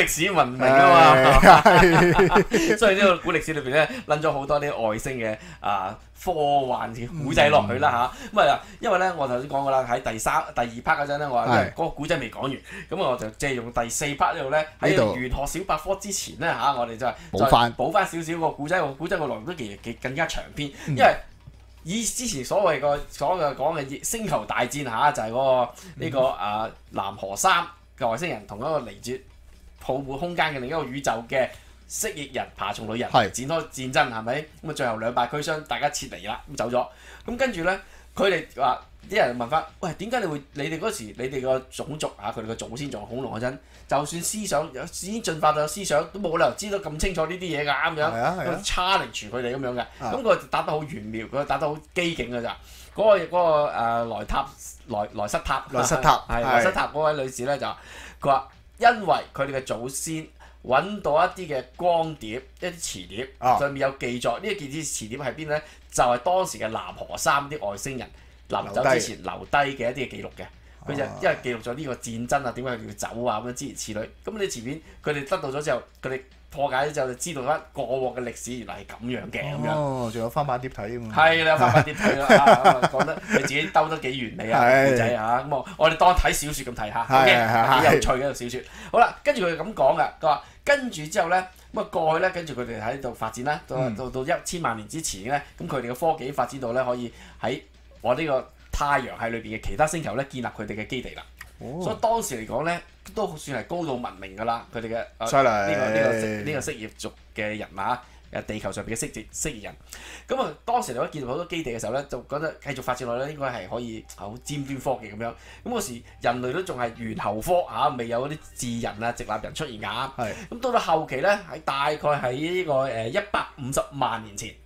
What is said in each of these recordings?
史文明啊嘛，所以呢個古歷史裏邊咧，撚咗好多啲外星嘅科幻嘅古仔落去啦嚇。咁啊，因為咧我頭先講過啦，喺第二 part 嗰陣咧，我話因為嗰個古仔未講完，咁我就借用第4 part 呢度咧，喺玄學小百科之前咧嚇，我哋就補翻少少個古仔，個內容都其實更加長篇，因為以之前所謂講嘅星球大戰嚇，就係嗰個呢個南河三嘅外星人同一個嚟自泡沫空間嘅另一個宇宙嘅蜥蜴人、爬蟲類人展開戰爭係咪？咁啊最後兩敗俱傷，大家撤離啦，咁走咗。咁跟住咧，佢哋話啲人問翻：喂，點解你哋嗰時你哋個種族佢哋個祖先仲係恐龍嗰陣，就算思想已經進化到有思想，都冇理由知道咁清楚呢啲嘢㗎咁樣，challenge佢哋咁樣嘅。咁佢答得好玄妙，佢答得好機警㗎咋。嗰個萊塞塔嗰位女士咧就佢話，因為佢哋嘅祖先揾到一啲嘅光碟、一啲磁碟，上面有記載。呢一件磁碟喺邊咧？就係當時嘅南河三啲外星人臨走之前留低嘅一啲嘅記錄嘅。佢就因為記錄咗呢個戰爭啊，點解佢要走啊咁樣諸如此類。咁你前面佢哋得到咗之後，佢哋破解咗之後就知道翻過往嘅歷史原來係咁樣嘅咁樣。 哦，仲有翻版碟睇㗎嘛。 係啦，翻版碟睇啦，講得你自己兜得幾完美啊，古仔嚇。咁我哋當睇小説咁睇下，OK，幾有趣嘅一個小説。好啦，跟住佢咁講㗎，佢話跟住之後咧，咁過去咧，跟住佢哋喺度發展啦，到1000萬年之前咧，咁佢哋嘅科技發展到咧，可以喺我呢個太陽系裏邊嘅其他星球咧建立佢哋嘅基地啦。所以當時嚟講咧，都算係高度文明㗎啦。佢哋嘅呢個蜥蜴族嘅人啊，地球上邊嘅蜥蜴人。咁啊，當時嚟講建立好多基地嘅時候咧，就覺得繼續發展落去咧，應該係可以好尖端科技咁樣。咁嗰時人類都仲係猿猴科未有嗰啲智人啊、直立人出現㗎。咁到後期咧，喺大概喺呢個150萬年前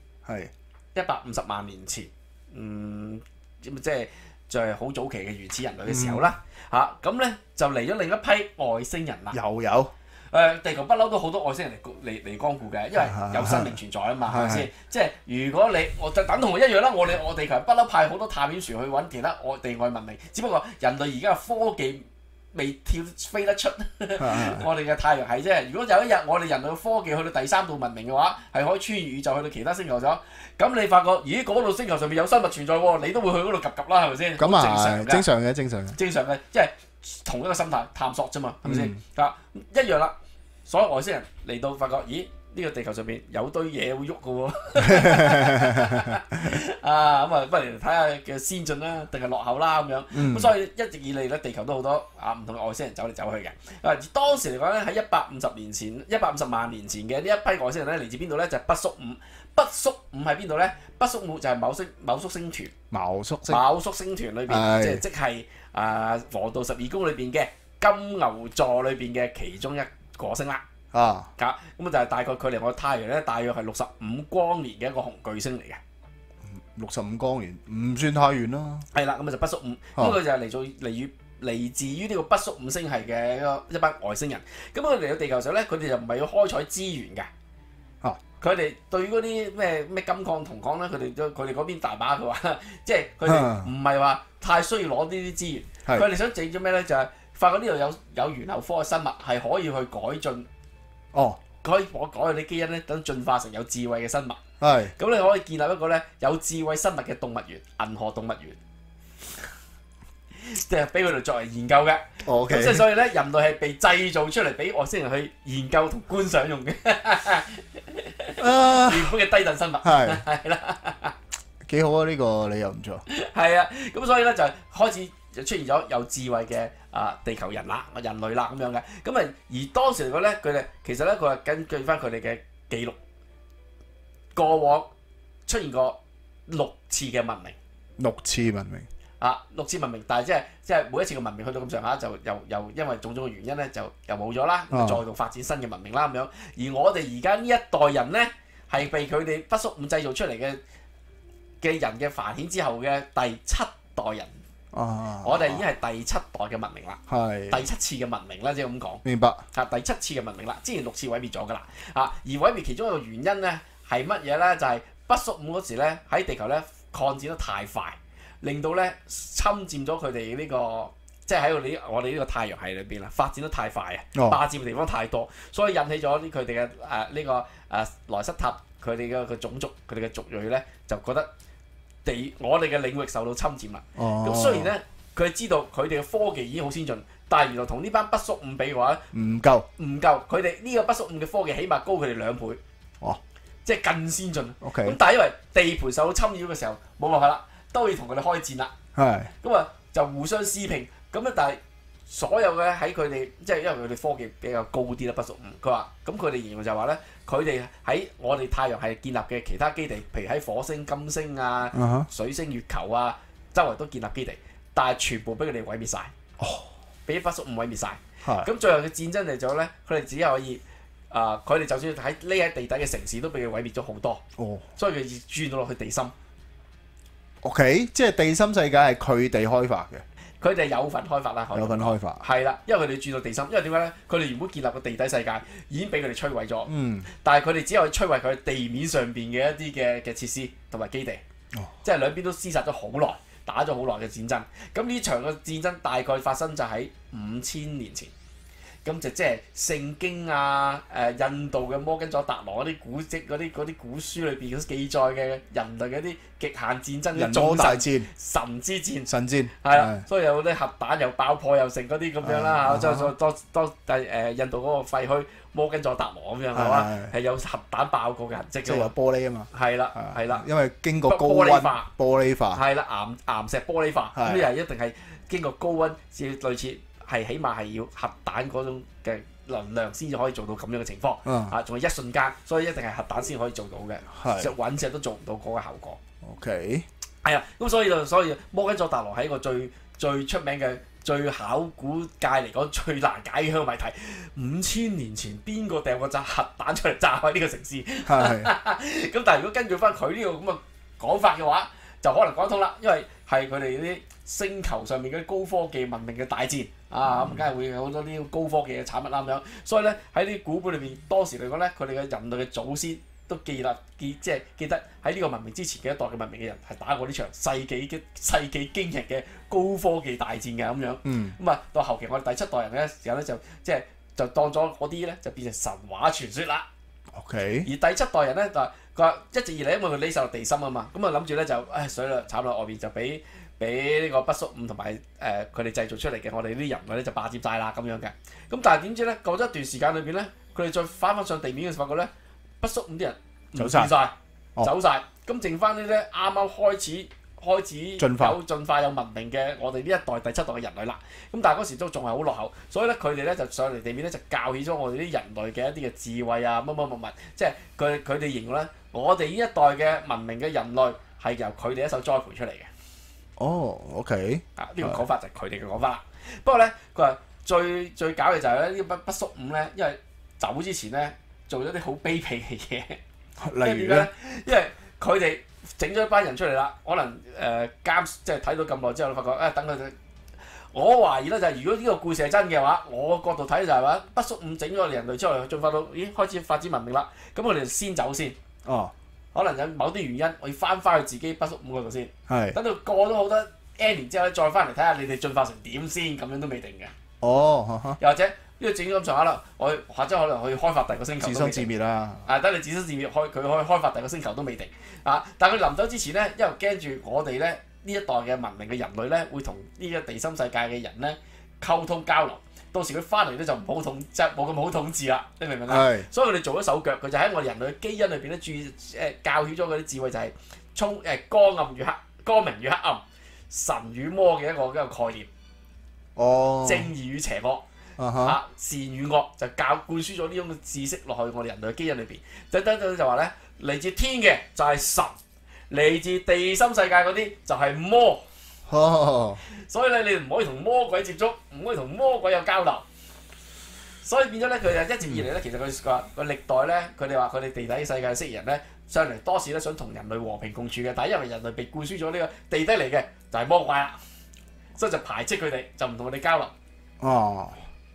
，150萬年前，即係就係好早期嘅原始人類嘅時候啦。咁咧就嚟咗另一批外星人啦。 又有地球不嬲都好多外星人嚟光顧嘅，因為有生命存在啊嘛，係咪先？即係如果我就等同我一樣啦，我地球不嬲派好多探險船去揾其他地外文明，只不過人類而家嘅科技未飛得出我哋嘅太陽系啫。如果有一日我哋人類嘅科技去到第3度文明嘅話，係可以穿越宇宙去到其他星球咗。咁你發覺，咦嗰度星球上面有生物存在喎，你都會去嗰度及啦，係咪先？ 咁啊，正常嘅， 即係同一個心態探索啫嘛，係咪先？一樣啦。所有外星人嚟到發覺，咦呢個地球上面有堆嘢會喐嘅喎，咁啊不如睇下嘅先進啦，定係落後啦咁樣。咁所以一直以嚟咧，地球都好多唔同嘅外星人走嚟走去嘅。而當時嚟講咧，喺150萬年前嘅呢一批外星人咧，嚟自邊度咧？就係北宿五。北宿五喺邊度咧？北宿五就係昴宿星團。昴宿星團裏邊，即係黃道12宮裏邊嘅金牛座裏邊嘅其中一個星啦。咁就係大概距離我太陽咧，大約係65光年嘅一個紅巨星嚟嘅。 65光年唔算太遠啦。係啦，咁就北宿五。咁佢就係嚟自於呢個北宿五星系嘅一班外星人。咁佢嚟到地球上咧，佢哋就唔係要開採資源嘅。佢哋對嗰啲咩金礦、銅礦咧，佢哋嗰邊大把。佢話，即係佢哋唔係話太需要攞呢啲資源。佢哋想整咗咩咧？就係發覺呢度有猿猴科嘅生物係可以去改進。可以改佢啲基因咧，等進化成有智慧嘅生物。咁你可以建立一個咧有智慧生物嘅動物園——銀河動物園，即係俾佢哋作為研究嘅。即係所以咧，人類係被製造出嚟俾外星人去研究同觀賞用嘅。原本嘅低等生物係啦， 幾好啊！呢個理由唔錯。 係啊，咁所以咧就開始就出現咗有智慧嘅地球人啦、人類啦咁樣嘅。咁而當時嚟講咧，佢哋其實咧佢係根據翻佢哋嘅記錄，過往出現過6次嘅文明。 6次文明。 6次文明，但係即係每一次嘅文明去到咁上下，就又因為種種嘅原因咧，就又冇咗啦，再度發展新嘅文明啦咁樣。而我哋而家呢一代人咧，係被佢哋北宿五製造出嚟嘅人嘅繁衍之後嘅第7代人。我哋已經係第7代嘅文明啦，第7次嘅文明啦，即係咁講。 明白。 第7次嘅文明啦，之前6次毀滅咗㗎啦。而毀滅其中一個原因咧係乜嘢咧？就係北宿五嗰時咧喺地球咧擴展得太快。令到咧侵佔咗佢哋呢個即係喺我哋呢個太陽系裏邊啦，發展得太快啊， 哦霸佔嘅地方太多，所以引起咗佢哋嘅呢個萊塞塔佢哋嘅種族佢哋嘅族裔咧，就覺得我哋嘅領域受到侵佔啦。咁、 哦， 雖然咧佢知道佢哋嘅科技已經好先進，但係原來同呢班不縮五比嘅話唔夠， 唔夠，佢哋呢個不縮五嘅科技起碼高佢哋2倍， 哦即係更先進。咁 ，OK， 但係因為地盤受到侵擾嘅時候冇辦法啦，都要同佢哋開戰啦。 係， 咁啊就互相撕拼，咁咧但係所有嘅喺佢哋，即係因為佢哋科技比較高啲啦，不屬五。佢話咁佢哋形容就話咧，佢哋喺我哋太陽系建立嘅其他基地，譬如喺火星、金星啊、水星、月球啊，周圍都建立基地，但係全部俾佢哋毀滅晒，俾不屬五毀滅晒。 係， 咁最後嘅戰爭嚟咗咧，佢哋只可以佢哋就算喺地底嘅城市都俾佢毀滅咗好多， 哦所以佢要轉到落去地心。 ，OK，即係地心世界係佢哋開發嘅， 佢哋有份開發啦，可以有份開發， 係啦，因為佢哋轉到地心，因為點解咧？佢哋原本建立個地底世界已經俾佢哋摧毀咗，但係佢哋只可以摧毀佢地面上邊嘅一啲嘅設施同埋基地，即係兩邊都廝殺咗好耐，打咗好耐嘅戰爭。咁呢場嘅戰爭大概發生就喺5000年前。咁就即係聖經啊、印度嘅摩根佐達羅嗰啲古蹟、嗰啲古書裏邊嗰記載嘅人類嘅一啲極限戰爭、 人魔大戰、 神之戰、 神戰， 係啦，所以有啲核彈又爆破又成嗰啲咁樣啦嚇，再印度嗰個廢墟摩根佐達羅咁樣係嘛，係有核彈爆過嘅痕跡㗎嘛， 即係有玻璃啊嘛， 係啦係啦， 因為經過高溫玻璃化， 係啦岩石玻璃化，咁又一定係經過高溫至類似。係起碼係要核彈嗰種嘅能量先至可以做到咁樣嘅情況，仲係一瞬間，所以一定係核彈先可以做到嘅，石隕石都做唔到嗰個效果。 OK， 係啊，咁所以摩根佐達羅係一個最出名嘅、最考古界嚟講最難解嘅謎題。5000年前邊個掟個炸核彈出嚟炸開呢個城市？咁但係如果根據翻佢呢個咁嘅講法嘅話，就可能講通啦，因為係佢哋啲星球上面嗰啲高科技文明嘅大戰啊，咁梗係會有好多啲高科技嘅產物啦咁樣。所以咧喺啲古本裏邊，當時嚟講咧，佢哋嘅人類嘅祖先都記得喺呢個文明之前嘅一代嘅文明嘅人係打過呢場世紀驚人嘅高科技大戰嘅咁樣。咁啊到後期我哋第7代人嘅時候咧就當咗嗰啲咧就變成神話傳說啦。 OK， 而第7代人咧就佢話一直以嚟因為佢匿晒落地心啊嘛，咁啊諗住咧就水啦慘啦，外邊就俾呢個不縮五同埋佢哋製造出嚟嘅我哋啲人類咧就霸佔晒啦咁樣嘅。咁但係點知咧過咗一段時間裏邊咧，佢哋再翻上地面嘅時候，發覺咧不縮五啲人唔見晒，走晒，咁剩翻啲咧啱啱開始進化有文明嘅我哋呢一代第7代嘅人類啦。咁但係嗰時都仲係好落後，所以咧佢哋咧就上嚟地面咧就教起咗我哋啲人類嘅一啲嘅智慧啊乜，即係佢哋形容咧我哋呢一代嘅文明嘅人類係由佢哋一手栽培出嚟嘅。 哦 ，OK， 呢個講法就係佢哋嘅講法啦。不過咧佢話最搞嘅就係咧呢不縮五咧，因為走之前咧做咗啲好卑鄙嘅嘢。 例如咧， 因為佢哋整咗一班人出嚟啦，可能即係睇到咁耐之後，發覺等佢哋。我懷疑咧就係如果呢個故事係真嘅話，我角度睇就係話不縮五整咗人類之後進化到開始發展文明啦，咁佢哋先走先。可能有某啲原因，我要翻去自己不縮五嗰度先。等到過咗好多 N 年之後咧，再翻嚟睇下你哋進化成點先，咁樣都未定嘅。又或者呢個整咗咁上下啦，我或者可能去開發第二個星球。 自生自滅啦。 等你自生自滅，佢可以開發第二個星球都未定。但係佢臨走之前咧，因為驚住我哋咧呢一代嘅文明嘅人類咧，會同呢個地心世界嘅人咧溝通交流。到時佢翻嚟咧就唔好即係冇咁好統治啦，你明唔明啊？所以佢哋做咗手腳，佢就喺我哋人類嘅基因裏邊咧教曉咗嗰啲智慧，就係光明與黑暗、神與魔嘅一個概念。正義與邪惡，善與惡就灌輸咗呢種嘅知識落去我哋人類嘅基因裏邊。就話咧嚟自天嘅就係神，嚟自地心世界嗰啲就係魔。所以咧，你唔可以同魔鬼接觸，唔可以同魔鬼有交流。所以變咗咧，佢就一直以嚟咧，其實佢話個歷代咧，佢哋話佢哋地底世界嘅蜥蜴人咧，上嚟多時咧想同人類和平共處嘅，但係因為人類被灌輸咗呢個地底嚟嘅就係魔鬼啦，所以就排斥佢哋，就唔同佢哋交流。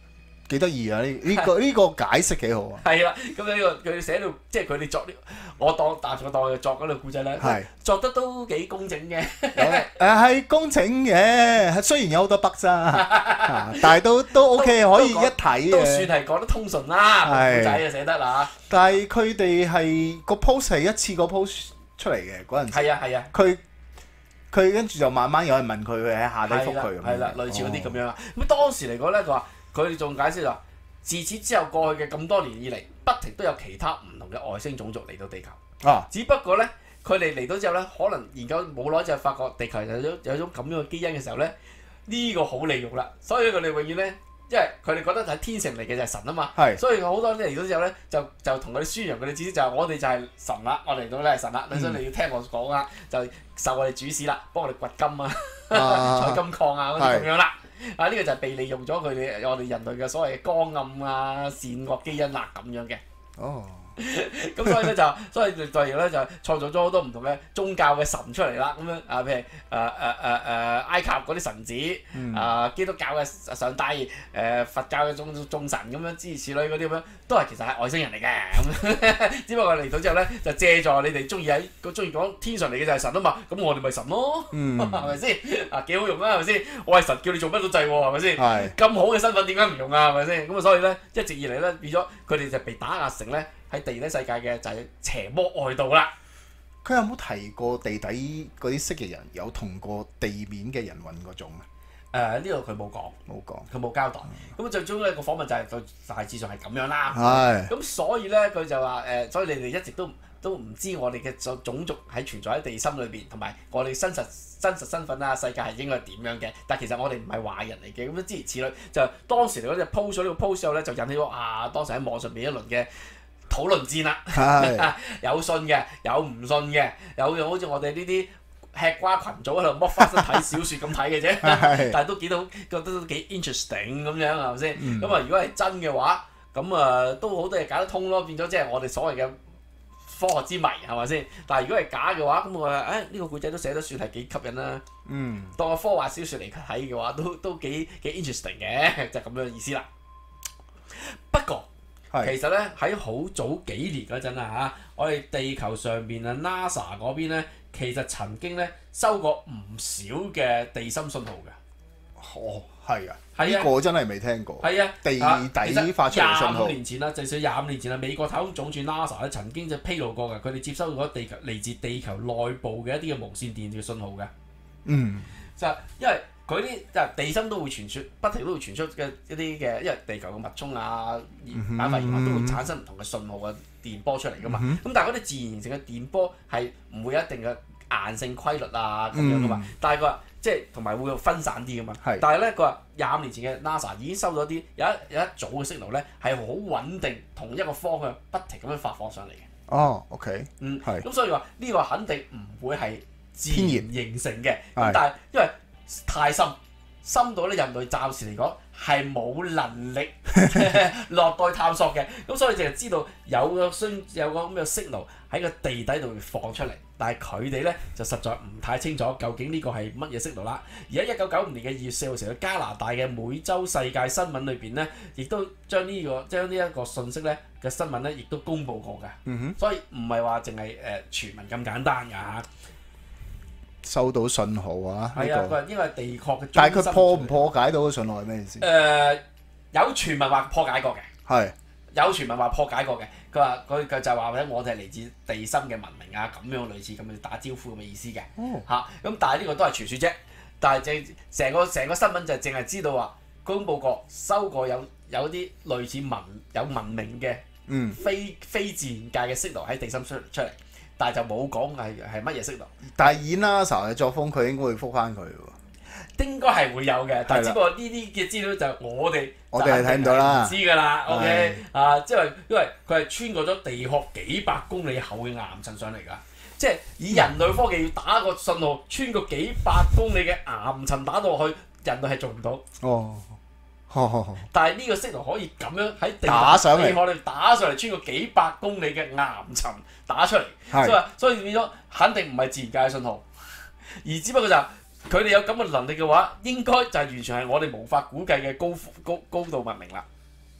幾得意啊！呢個解釋幾好啊！ 係啦，咁呢個佢寫到即係佢哋作呢，我當佢作嗰個故仔咧， 係作得都幾工整嘅。 係工整嘅，雖然有好多筆咋，但係都 OK，可以一睇都算嘅。 係講得通順啦， 係故仔就寫得啦。 但係佢哋係個 post 係一次個 post 出嚟嘅嗰陣時。 係啊， 佢跟住就慢慢有人問佢，佢喺下底覆佢咁樣。 係啦，類似嗰啲咁樣啦。咁當時嚟講咧，佢話佢哋仲解釋話，自此之後過去嘅咁多年以嚟，不停都有其他唔同嘅外星種族嚟到地球。 啊， 只不過咧，佢哋嚟到之後咧，可能研究冇耐就發覺地球有種咁樣嘅基因嘅時候咧，呢個好利用啦。所以佢哋永遠咧，因為佢哋覺得係天成嚟嘅就係神啊嘛。 係所以好多啲嚟到之後咧，就同佢哋宣揚佢哋知識就係我哋就係神啦，我嚟到咧係神啦，所以你要聽我講啊，就受我哋主使啦，幫我哋掘金啊、採金礦啊嗰啲咁樣啦。呢個就係被利用咗佢哋我哋人類嘅所謂嘅光暗啊、善惡基因啦咁樣嘅。 哦。 咁所以咧所以就咧就創造咗好多唔同嘅宗教嘅神出嚟啦，咁樣啊，譬如埃及嗰啲神子，基督教嘅上帝，佛教嘅眾神咁樣諸如此類嗰啲咁樣，都係其實係外星人嚟嘅咁。只不過嚟到之後咧，就借助你哋中意講天上嚟嘅就係神啊嘛，咁我哋咪神咯，係咪先？啊幾好用啊，係咪先？我係神叫你做乜都制喎，係咪先？ 係。 咁好嘅身份點解唔用啊？係咪先？咁啊，所以咧一直以嚟咧變咗佢哋就被打壓成咧。喺地底世界嘅就係邪魔外道啦。 佢有冇提過地底嗰啲蜥蜴人有同過地面嘅人混嗰種啊？ 呢度佢冇講，佢冇交代。咁最終咧個訪問就係大致上係咁樣啦。 係。 咁所以咧佢就話所以你哋一直都唔知我哋嘅種族係存在喺地心裏邊，同埋我哋真實身份啊，世界係應該係點樣嘅？但其實我哋唔係壞人嚟嘅。咁樣諸如此類，就當時嚟嗰隻 post 咗呢個 post 之後咧，就引起咗當時喺網上邊一輪嘅討論戰啦，有信嘅，有唔信嘅，有好似我哋呢啲吃瓜群組喺度剝花生睇小説咁睇嘅啫，但係都覺得都幾 interesting 咁樣係咪先？咁啊，如果係真嘅話，咁啊都好多嘢解得通咯，變咗即係我哋所謂嘅科學之謎係咪先？但係如果係假嘅話，咁我話呢個故仔都寫得算係幾吸引啦。當個科幻小説嚟睇嘅話，都幾 interesting 嘅，就咁樣意思啦。不過，其實咧喺好早幾年嗰陣啊，我哋地球上邊啊 NASA 嗰邊咧，其實曾經咧收過唔少嘅地心信號嘅。 哦，係啊，呢個真係未聽過。 係啊， 地底發出嘅信號。 25年前啦，至少25年前啦，美國太空總署 NASA 咧曾經就披露過嘅，佢哋接收咗嚟自地球內部嘅一啲嘅無線電嘅信號嘅。就因為佢啲即係地心都會傳出，不停都會傳出嘅一啲嘅，因為地球嘅脈衝啊、板塊熱都會產生唔同嘅信號嘅電波出嚟噶嘛。咁但係嗰啲自然形成嘅電波係唔會有一定嘅硬性規律啊咁樣噶嘛。但係佢話即係同埋會分散啲噶嘛。但係咧佢話25年前嘅 NASA 已經收咗啲有一組嘅 signal 咧係好穩定，同一個方向不停咁樣發放上嚟嘅。 哦，OK， 係。咁所以話呢個肯定唔會係自然形成嘅。咁但係因為太深到咧人類暫時嚟講係冇能力落袋探索嘅，咁所以淨係知道有個咁嘅 signal 喺個地底度放出嚟，但係佢哋咧就實在唔太清楚究竟呢個係乜嘢 signal 啦。而喺1995年嘅2月4號時嘅加拿大嘅每週世界新聞裏邊咧，亦都將呢一個信息咧嘅新聞咧，亦都公佈過㗎。所以唔係話淨係傳聞咁簡單㗎嚇。 收到信號啊！ 係啊，佢因為地殼嘅， 但係佢破唔破解到個信號係咩意思？ 有傳聞話破解過嘅， 係有傳聞話破解過嘅。佢就話我哋係嚟自地心嘅文明啊，咁樣類似咁樣打招呼咁嘅意思嘅嚇。咁但係呢個都係傳說啫。但係成個新聞就淨係知道話公佈過收過有啲類似有文明嘅非自然界嘅 signal 喺地心出嚟。但係就冇講係乜嘢色度。但係以 NASA 嘅作風，佢應該會覆返佢喎。 應該係會有嘅，但係只不過呢啲嘅資料就我哋係睇唔到啦， 唔知㗎啦。OK 即係因為佢係穿過咗地殼幾百公里厚嘅岩層上嚟㗎。即係以人類科技要打個信號，穿過幾百公里嘅岩層打到落去，人類係做唔到。但係呢個 signal 可以咁樣喺地殼裏打上嚟，穿過幾百公里嘅岩層打出嚟，所以變咗肯定唔係自然界嘅信號，而只不過就佢哋有咁嘅能力嘅話，應該就係完全係我哋無法估計嘅高度文明啦。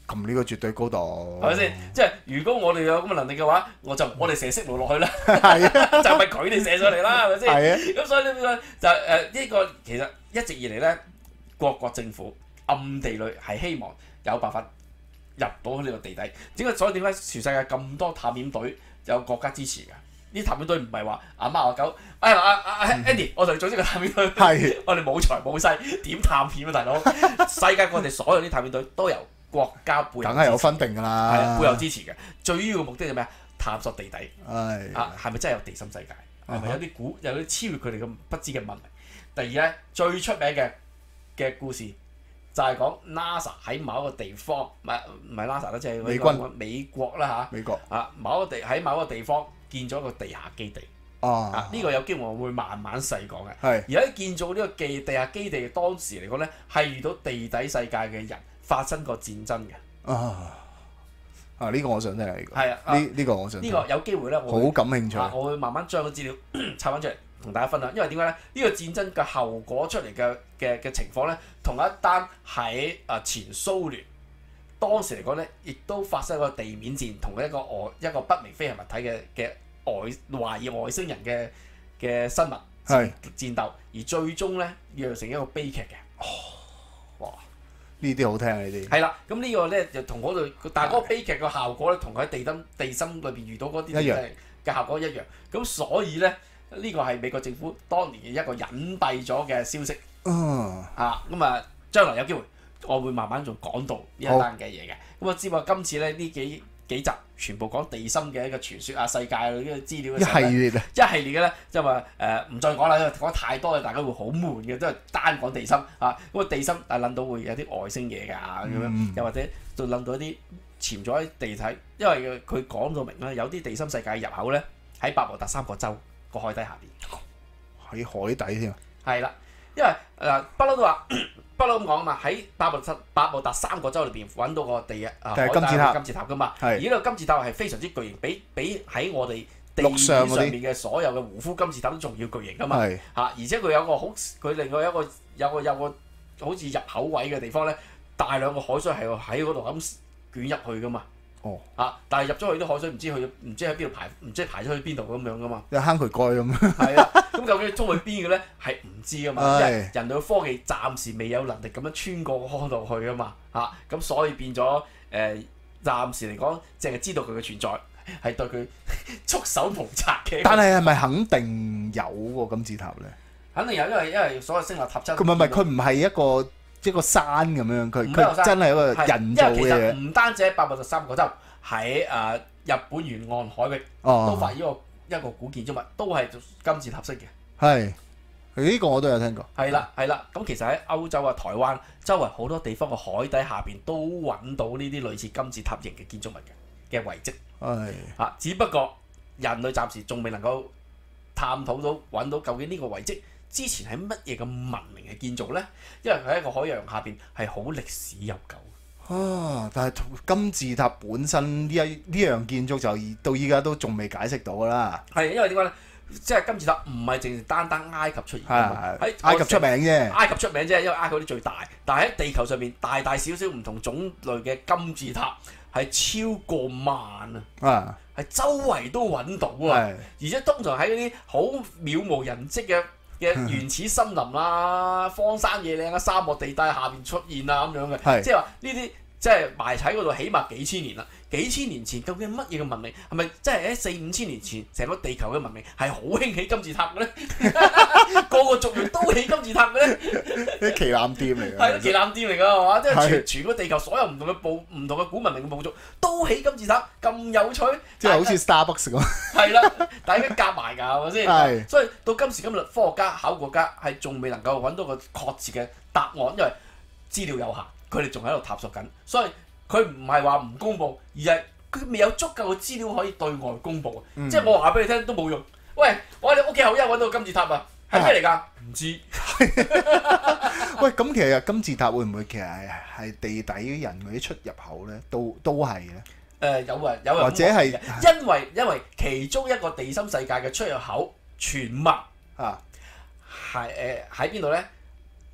咁呢個絕對高度， 係咪先？即係如果我哋有咁嘅能力嘅話，我哋射色路落去啦， 係啊， 就係咪佢哋射上嚟啦？係咪先？ 係啊， 咁所以呢個就呢個其實一直以嚟咧，各國政府暗地裏係希望有辦法入到呢個地底。所以點解全世界咁多探險隊有國家支持㗎？呢探險隊唔係話阿貓阿狗，Andy， 我哋組織個探險隊， 係我哋冇財冇勢，點探險啊，大佬？世界各地所有啲探險隊都由國家背後梗係有分定㗎啦， 係啊，背後支持嘅。最主要嘅目的係咩啊？探索地底。 係係咪真係有地心世界？係咪有啲有啲超越佢哋咁不知嘅文明？第二咧，最出名嘅故事就係講 NASA 喺某一個地方，唔係 NASA 啦，即係美國啦嚇。 美國喺某一個地方建咗一個地下基地。呢個有機會我會慢慢細講嘅。 係而喺建造呢個地下基地，當時嚟講咧，係遇到地底世界嘅人發生過戰爭嘅。 呢個我想聽呢個。 係啊， 呢個我想聽。 呢個有機會咧，我好感興趣。 我會慢慢將個資料拆翻出嚟同大家分享。因為點解咧？呢個戰爭嘅後果出嚟嘅情況咧，同一單喺前蘇聯當時嚟講咧，亦都發生一個地面戰，同一個不明飛行物體嘅懷疑外星人嘅生物戰鬥，而最終咧釀成一個悲劇嘅。哇！ 呢啲好聽啊！呢啲係啦，咁呢個咧就同嗰度，但係嗰個悲劇嘅效果咧，同佢喺地心裏邊遇到嗰啲嘅效果一樣。咁所以咧，呢個係美國政府當年嘅一個隱蔽咗嘅消息。咁啊，將來有機會，我會慢慢仲講到呢一單嘅嘢嘅。咁我知話今次咧呢幾集全部講地心嘅一個傳說世界呢個資料嘅時候呢，一系列嘅咧，即係話唔再講啦，因為講太多嘅，大家會好悶嘅，都係單講地心咁地心諗到會有啲外星嘢㗎咁樣，又或者就諗到一啲潛咗喺地底，因為佢講到明啦，有啲地心世界入口咧喺百慕達三角洲個海底下邊， 喺海底添。 係啦，因為不嬲都話。不嬲咁講啊嘛，喺百慕達三角洲裏邊揾到個海底金字塔噶嘛，而呢個金字塔係非常之巨型，比喺我哋地面上面嘅所有嘅胡夫金字塔都仲要巨型噶嘛，而且佢佢另外有個好似入口位嘅地方咧，大量嘅海水係喺嗰度咁捲入去噶嘛。但係入咗去啲海水唔知喺邊度排，唔知排咗去邊度咁樣噶嘛， 有坑渠蓋咁。 係啦，咁究竟衝去邊嘅咧係唔知噶嘛，因為人類嘅科技暫時未有能力咁樣穿過嗰度去噶嘛，咁所以變咗暫時嚟講，淨係知道佢嘅存在係對佢束手無策嘅。 但係咪肯定有個金字塔咧？ 肯定有，因為所有星立塔質。 佢唔係一個山咁樣，佢真係一個人造嘅嘢。 因為其實唔單止喺百慕達三角洲，喺日本沿岸海域都發現一個古建築物，都係金字塔式嘅。 係，呢個我都有聽過。 係啦，咁其實喺歐洲台灣周圍好多地方嘅海底下邊都揾到呢啲類似金字塔型嘅建築物嘅遺跡。只不過人類暫時仲未能夠探討到揾到究竟呢個遺跡之前係乜嘢嘅文明嘅建造呢？因為佢喺個海洋下邊係好歷史悠久。 但係金字塔本身呢樣建築就到依家都仲未解釋到㗎啦。 係因為點解呢？即係金字塔唔係淨係單埃及出現㗎嘛，喺埃及出名啫。 埃及出名啫，因為埃及啲最大。但係喺地球上面大大小小唔同種類嘅金字塔係超過萬係周圍都揾到而且通常喺嗰啲好渺無人跡嘅原始森林啦、荒山野嶺沙漠地帶下邊出現咁樣嘅，即係話呢啲即係埋喺嗰度，起碼幾千年啦。幾千年前究竟乜嘢嘅文明？係咪即係喺4-5千年前成個地球嘅文明係好興起金字塔嘅咧？個個族裔都起金字塔嘅咧？ 啲旗艦店嚟㗎， 係旗艦店嚟㗎係嘛？即係全個地球所有唔同嘅古文明嘅部族都起金字塔，咁有趣。 即係好似 Starbucks 咁。 係啦，大家夾埋㗎係咪先？所以到今時今日，科學家、考古家係仲未能夠揾到個確切嘅答案，因為資料有限，佢哋仲喺度探索緊，所以。佢唔係話唔公佈，而係佢未有足夠嘅資料可以對外公佈。即係我話俾你聽都冇用。喂，我哋屋企後一揾到金字塔啊，係咩嚟㗎？唔知。 喂，咁其實金字塔會唔會其實係地底人嗰啲出入口咧？都係嘅。 有或者係因為其中一個地心世界嘅出入口傳聞喺邊度咧？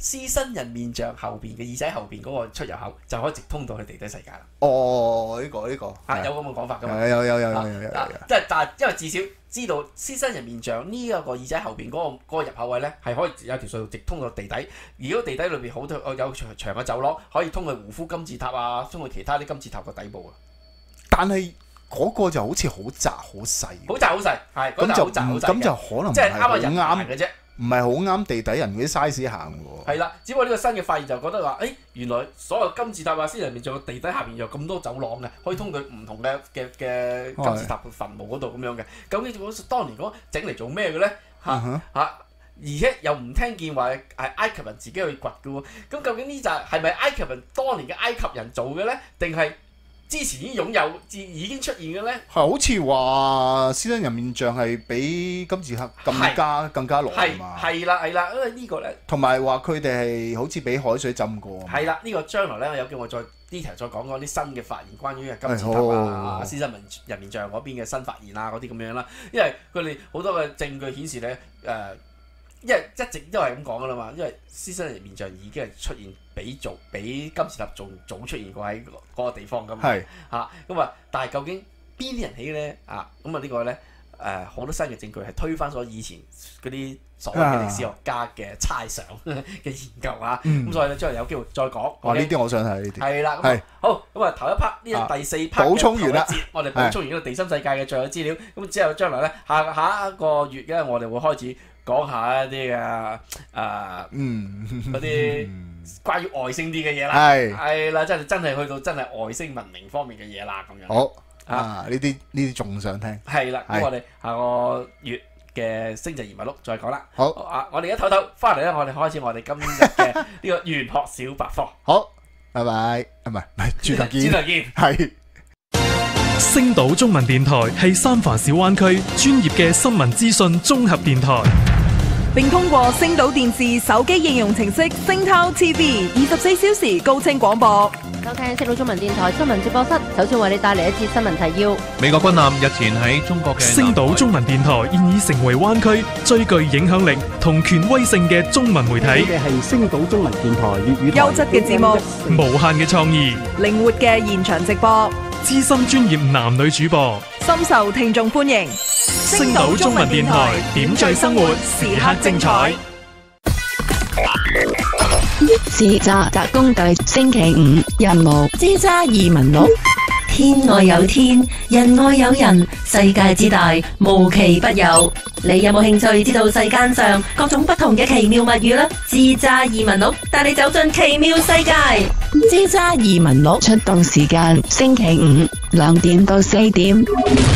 獅身人面像後邊嘅耳仔後邊嗰個出入口就可以直通到去地底世界啦。 哦，呢個有咁嘅講法㗎嘛？ 有。 即係但係因為至少知道獅身人面像呢一個耳仔後邊嗰個入口位咧，係可以有條隧道直通到地底。而嗰地底裏邊好多有長嘅走廊，可以通去胡夫金字塔啊，通去其他啲金字塔嘅底部啊。 但係嗰個就好似好窄好細， 好窄好細，係嗰就好窄好細嘅。 咁就可能即係啱啱人啱行嘅啫。 唔係好啱地底人嗰啲 size 行喎。 係啦，只不過呢個新嘅發現就覺得話，原來所有金字塔啊、獅人面像嘅地底下邊有咁多走廊嘅，可以通到唔同嘅金字塔墳墓嗰度咁樣嘅。究竟當年嗰整嚟做咩嘅咧？而且又唔聽見話係埃及人自己去掘嘅喎。咁究竟呢就係咪埃及人當年嘅埃及人做嘅咧？定係之前已經擁有、已經出現嘅咧？ 係好似話獅身人面像係比金字塔更加耐嘛。 係啦，因為呢個咧， 同埋話佢哋係好似俾海水浸過。 係啦，呢個將來咧有機會再 detail 再講啲新嘅發現，關於金字塔啊、獅身人面像嗰邊嘅新發現啊嗰啲咁樣啦。因為佢哋好多嘅證據顯示咧，因為一直都係咁講噶啦嘛。因為獅身人面像已經係出現比金字塔仲早出現過喺嗰個地方噶嘛。係咁啊，但係究竟邊啲人起咧？咁啊呢個咧好多新嘅證據係推翻咗以前嗰啲所謂嘅歷史學家嘅猜想嘅研究啊。咁所以咧將來有機會再講。 呢啲我想睇呢啲。係啦，好咁啊頭一 part 呢個第四 part 補充完啦， 我哋補充完呢個地心世界嘅最後資料。咁之後將來咧下一個月咧，我哋會開始講下一啲嘅嗰啲關於外星啲嘅嘢啦。係啦，真係去到真係外星文明方面嘅嘢啦咁樣。 好呢啲仲想聽。係啦， 咁我哋下個月嘅星際異聞錄再講啦。 好我哋而家唞翻嚟咧，我哋開始我哋今日嘅呢個玄學小百科。 好，拜拜。唔係，轉頭見。 轉頭見。 係。 星島中文電台係三藩市灣區專業嘅新聞資訊綜合電台， 並通過星島電視手機應用程式星濤 TV 24小時高清廣播。 收聽星島中文電台新聞直播室，首先為你帶嚟一節新聞提要。 美國軍艦日前喺中國嘅星島中文電台現已成為灣區最具影響力同權威性嘅中文媒體。 我哋係星島中文電台粵語台， 優質嘅節目， 無限嘅創意， 靈活嘅現場直播， 資深專業男女主播， 深受聽眾歡迎。 星島中文電台點綴生活，時刻精彩。 是詐特工隊星期五任務支揸移民錄。天外有天，人外有人，世界之大，無奇不有。你有冇興趣知道世間上各種不同嘅奇妙物語呢？支揸移民錄帶你走進奇妙世界。支揸移民錄出動時間星期五2點到4點。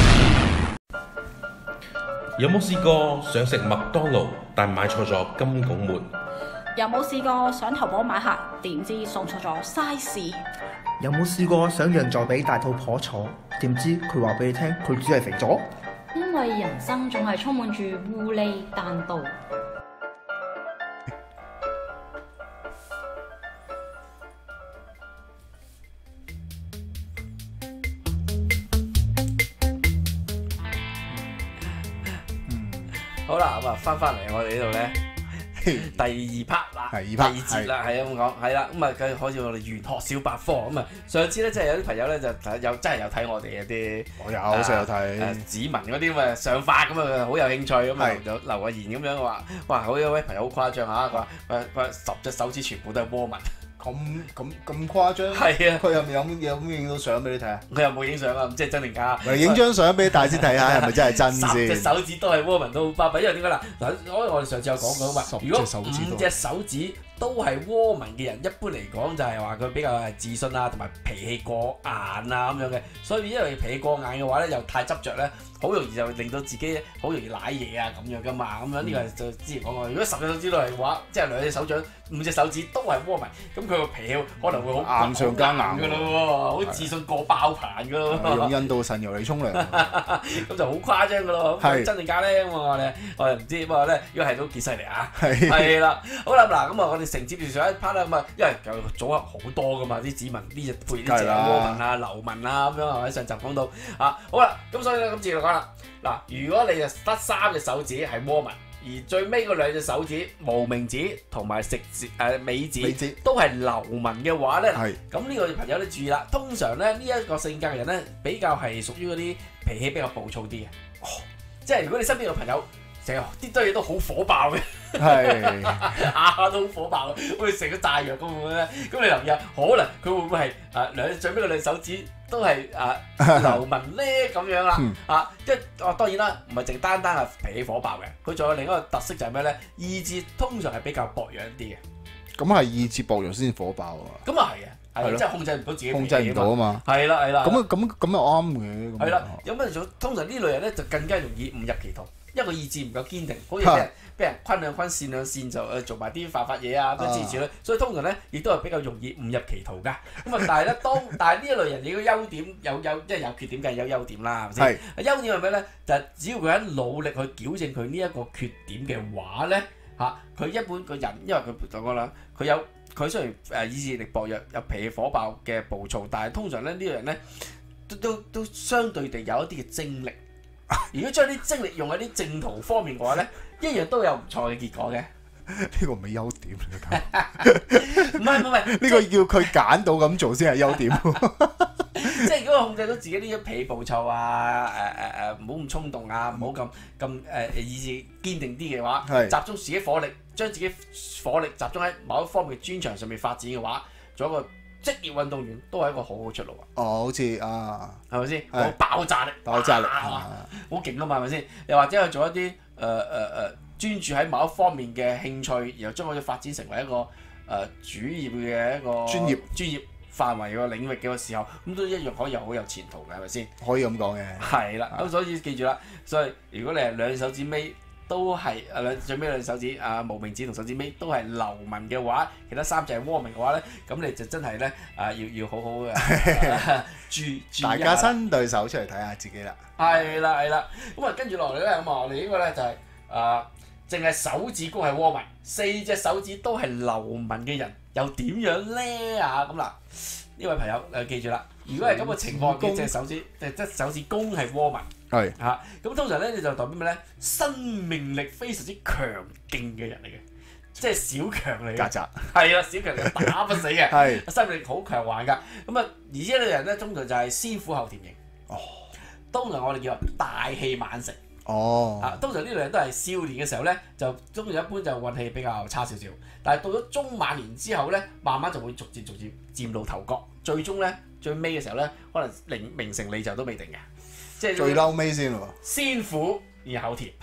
有冇試過想食麥當勞，但買錯咗金拱門？ 有冇試過想淘寶買客，點知送錯咗 size？ 有冇試過想讓座俾大肚婆坐，點知佢話俾你聽佢只係肥咗？ 因為人生總係充滿住烏哩單刀。 好啦，咁啊翻嚟我哋呢度咧。第二 part 啦，第二節啦，係咁講，係啦，咁啊，繼續開始我哋玄學小百科咁啊。上次咧，即係有啲朋友咧就真係有睇我哋啲， 我有成日睇指紋嗰啲咁嘅想法，咁啊好有興趣咁啊，就留個言咁樣話，哇！好有位朋友好誇張嚇，佢話10隻手指全部都係窩紋。 咁誇張？ 係啊！ 佢有冇影到相俾你睇啊？ 佢又冇影相啊，唔知係真定假。 影張相俾大家睇下，係咪真係真先？10 隻手指都係窩紋，都好巴閉。因為點解啦？嗱，我哋上次有講過嘛，如果5隻手指都係窩紋嘅人，一般嚟講就係話佢比較係自信啊，同埋脾氣過硬啊咁樣嘅。所以因為脾氣過硬嘅話咧，又太執着咧，好容易就令到自己好容易舐嘢啊咁樣噶嘛。咁樣呢個係就之前講過。如果10隻手指都係嘅話，即係2隻手掌、5隻手指都係窩紋，咁佢個脾氣可能會好硬上加硬㗎咯喎，好自信過爆棚㗎咯。 用印度神油嚟沖涼， 咁就好誇張㗎咯。真定假咧？咁我哋唔知，不過咧，如果係都幾犀利啊。係啦，好啦，嗱咁啊，我哋承接住上一 part 啦，咁啊，因為組合好多㗎嘛，啲指紋呢隻配呢隻窩紋啊、流紋啊咁樣係咪？上集講到啊，好啦，咁所以咧今次就講啦，嗱，如果你就得3隻手指係窩紋， 而最尾嗰兩隻手指無名指同埋尾指都係流紋嘅話咧，咁呢個朋友你注意啦。通常咧呢一個性格嘅人咧比較係屬於嗰啲脾氣比較暴躁啲嘅，即係如果你身邊嘅朋友成日啲堆嘢都好火爆嘅，係下都好火爆嘅，好似成個炸藥咁樣咧。咁你留意下，可能佢會唔會係最尾嗰兩手指都係流紋咧咁樣啦？即係當然啦，唔係淨單係脾氣火爆嘅，佢仲有另一個特色就係咩咧？意志通常係比較薄弱一啲嘅。 咁係意志薄弱先火爆啊！ 咁啊係啊！係即係控制唔到自己， 控制唔到啊嘛。 係啦。 咁又啱嘅。 係啦，有乜做？通常呢類人咧就更加容易誤入歧途，因為個意志唔夠堅定，好似俾人坤兩坤、線兩線就做埋啲犯法嘢啊，諸如此類。所以通常咧亦都係比較容易誤入歧途㗎。咁啊，但係咧但係呢一類人，你個優點即係有缺點梗係有優點啦，係咪先？優點係咩咧？就係只要佢喺努力去矯正佢呢一個缺點嘅話咧，佢一般個人，因為佢講啦，佢雖然意志力薄弱，有脾氣火爆嘅暴躁，但係通常咧呢個人咧都相對地有一啲嘅精力。如果將啲精力用喺啲正途方面嘅話咧，一樣都有唔錯嘅結果嘅。 呢個唔係優點嚟㗎。唔係， 呢個要佢揀到咁做先係優點。 即係如果控制到自己呢啲脾氣暴躁啊，唔好咁衝動啊，唔好咁意志堅定啲嘅話，集中自己火力，將自己火力集中喺某一方面嘅專長上面發展嘅話，做一個職業運動員都係一個好好出路啊！ 好似係咪先？好爆炸力，好勁啊嘛，係咪先？又或者去做一啲專注喺某一方面嘅興趣，然後將佢發展成為一個主業嘅一個專業範圍嘅領域嘅時候，咁都一樣可以好有前途嘅，係咪先？ 可以咁講嘅。 係啦，咁所以記住啦，所以如果你係兩手指尾都係最尾兩手指無名指同手指尾都係流紋嘅話，其他三隻係窩紋嘅話咧，咁你就真係咧要好好嘅注意。 大家伸對手出嚟睇下自己啦。 係啦，咁啊跟住落嚟咧，咁啊我哋應該咧就係淨係手指公係窩紋，4隻手指都係流紋嘅人又點樣咧咁嗱，呢位朋友記住啦，如果係咁嘅情況，嘅隻手指手指公係窩紋。係咁通常咧你就代表咩咧？生命力非常之強勁嘅人嚟嘅，即係小強嚟嘅。曱甴係啦，小強嚟打不死嘅，生命力好強橫㗎。咁啊，而且呢個人咧通常就係先苦後甜型。通常我哋叫大器晚成。通常呢類人都係少年嘅時候咧，就通常一般就運氣比較差少少，但係到咗中晚年之後咧，慢慢就會逐漸漸露頭角，最終咧最尾嘅時候咧，可能名成利就都未定嘅。即係最嬲尾先喎， 先苦然後甜，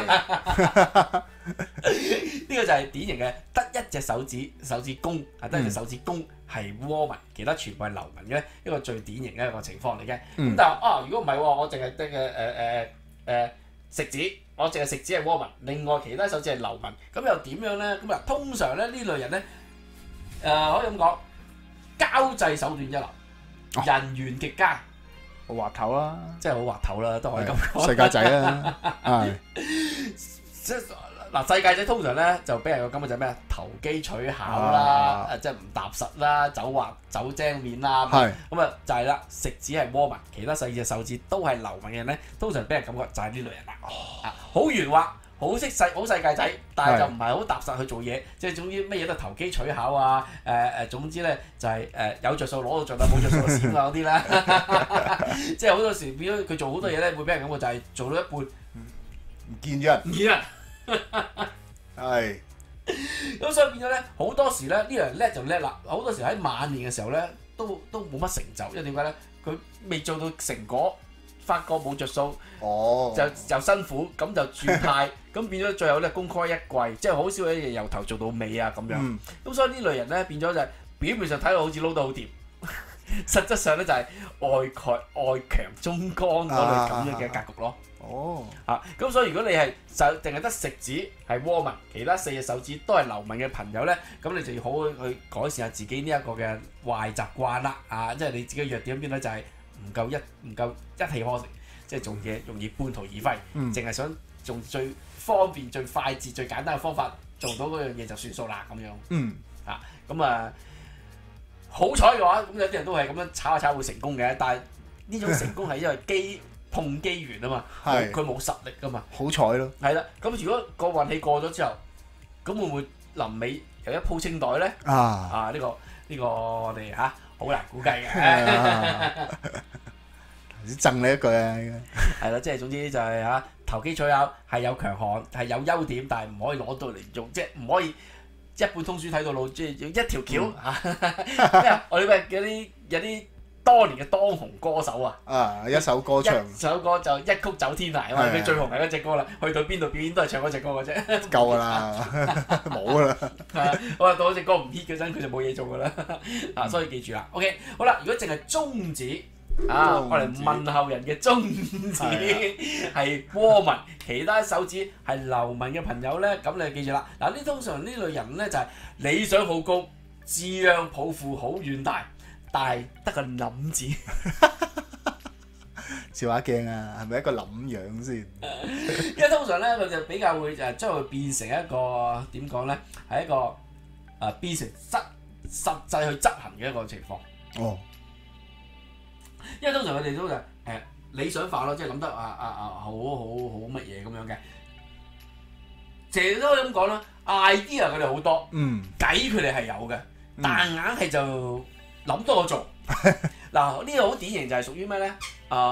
呢個就係典型嘅得一隻手指公，得一隻手指公係窩紋，其他全部係流紋嘅一個最典型嘅一個情況嚟嘅。咁但係如果唔係喎，我淨係得嘅食指，我淨係食指係窩紋，另外其他手指係流紋，咁又點樣咧？咁通常咧呢類人咧，可以咁講，交際手段一流，人緣極佳。 好滑頭啦， 即係好滑頭啦，都可以咁講。 世界仔啦， 即係嗱，世界仔通常咧就俾人個感覺就係咩？投機取巧啦，即係唔踏實啦，走精面啦。咁啊就係啦，食指係窩紋，其他4隻手指都係流紋嘅人咧，通常俾人感覺就係呢類人啦。好圓滑，好世界仔，但係就唔係好踏實去做嘢，即係總之乜嘢都投機取巧啊！總之咧就係有着數攞到着啦，冇着數就閃啊嗰啲啦。即係好多時變咗佢做好多嘢咧，會俾人感覺就係做到一半唔見人。係。 咁所以變咗咧，好多時咧呢個人叻就叻啦，好多時喺晚年嘅時候咧都冇乜成就，因為點解咧？佢未做到成果。發覺冇着數，就辛苦，咁就轉態，咁變咗最後咧功虧一簣，即係好少嘢由頭做到尾啊咁樣。咁所以呢類人咧變咗就係表面上睇到好似撈得好掂，實質上咧就係外強中乾嗰類咁樣嘅格局咯。咁所以如果你係淨係得食指係窩紋，其他4隻手指都係流紋嘅朋友咧，咁你就要好好去改善下自己呢一個嘅壞習慣啦。即係你自己弱點邊咧就係。唔夠一氣呵成，即係做嘢容易半途而廢，淨係想用最方便、最快捷、最簡單嘅方法做到嗰樣嘢就算數啦咁樣。好彩嘅話，咁有啲人都係咁樣炒下炒會成功嘅，但係呢種成功係因為碰機緣啊嘛， 係佢冇實力噶嘛。 好彩咯。 係啦，咁如果個運氣過咗之後，咁會唔會臨尾有一鋪清袋咧？呢個我哋好難估計嘅。 贈你一句啊！ 係啦，即係總之就係投機取巧係有強項，係有優點，但係唔可以攞到嚟用，即係唔可以一本通書睇到老，即係一條橋咩啊？我哋咪有啲當年嘅當紅歌手一首歌唱， 一首歌就一曲走天涯啊嘛！佢最紅係嗰隻歌啦，去到邊度表演都係唱嗰隻歌嘅啫， 夠㗎啦，冇㗎啦。 好啦，到嗰隻歌唔 hit 嗰陣，佢就冇嘢做㗎啦。所以記住啦。OK， 好啦，如果淨係中指。我嚟問候人嘅中指係倭文，其他手指係流文嘅朋友咧，咁你就記住啦。嗱，呢通常呢類人咧就係理想好高，志向抱負好遠大，但係得個諗字。 照下鏡啊，係咪一個諗樣先？ 因為通常咧佢就比較會將佢變成一個點講咧，係一個變成實際去執行嘅一個情況。因為通常佢哋都就理想化咯，即係諗得好乜嘢咁樣嘅，成日都咁講啦。idea 佢哋好多，計佢哋係有嘅，但硬係就諗多過做。嗱，呢個好典型就係屬於咩咧？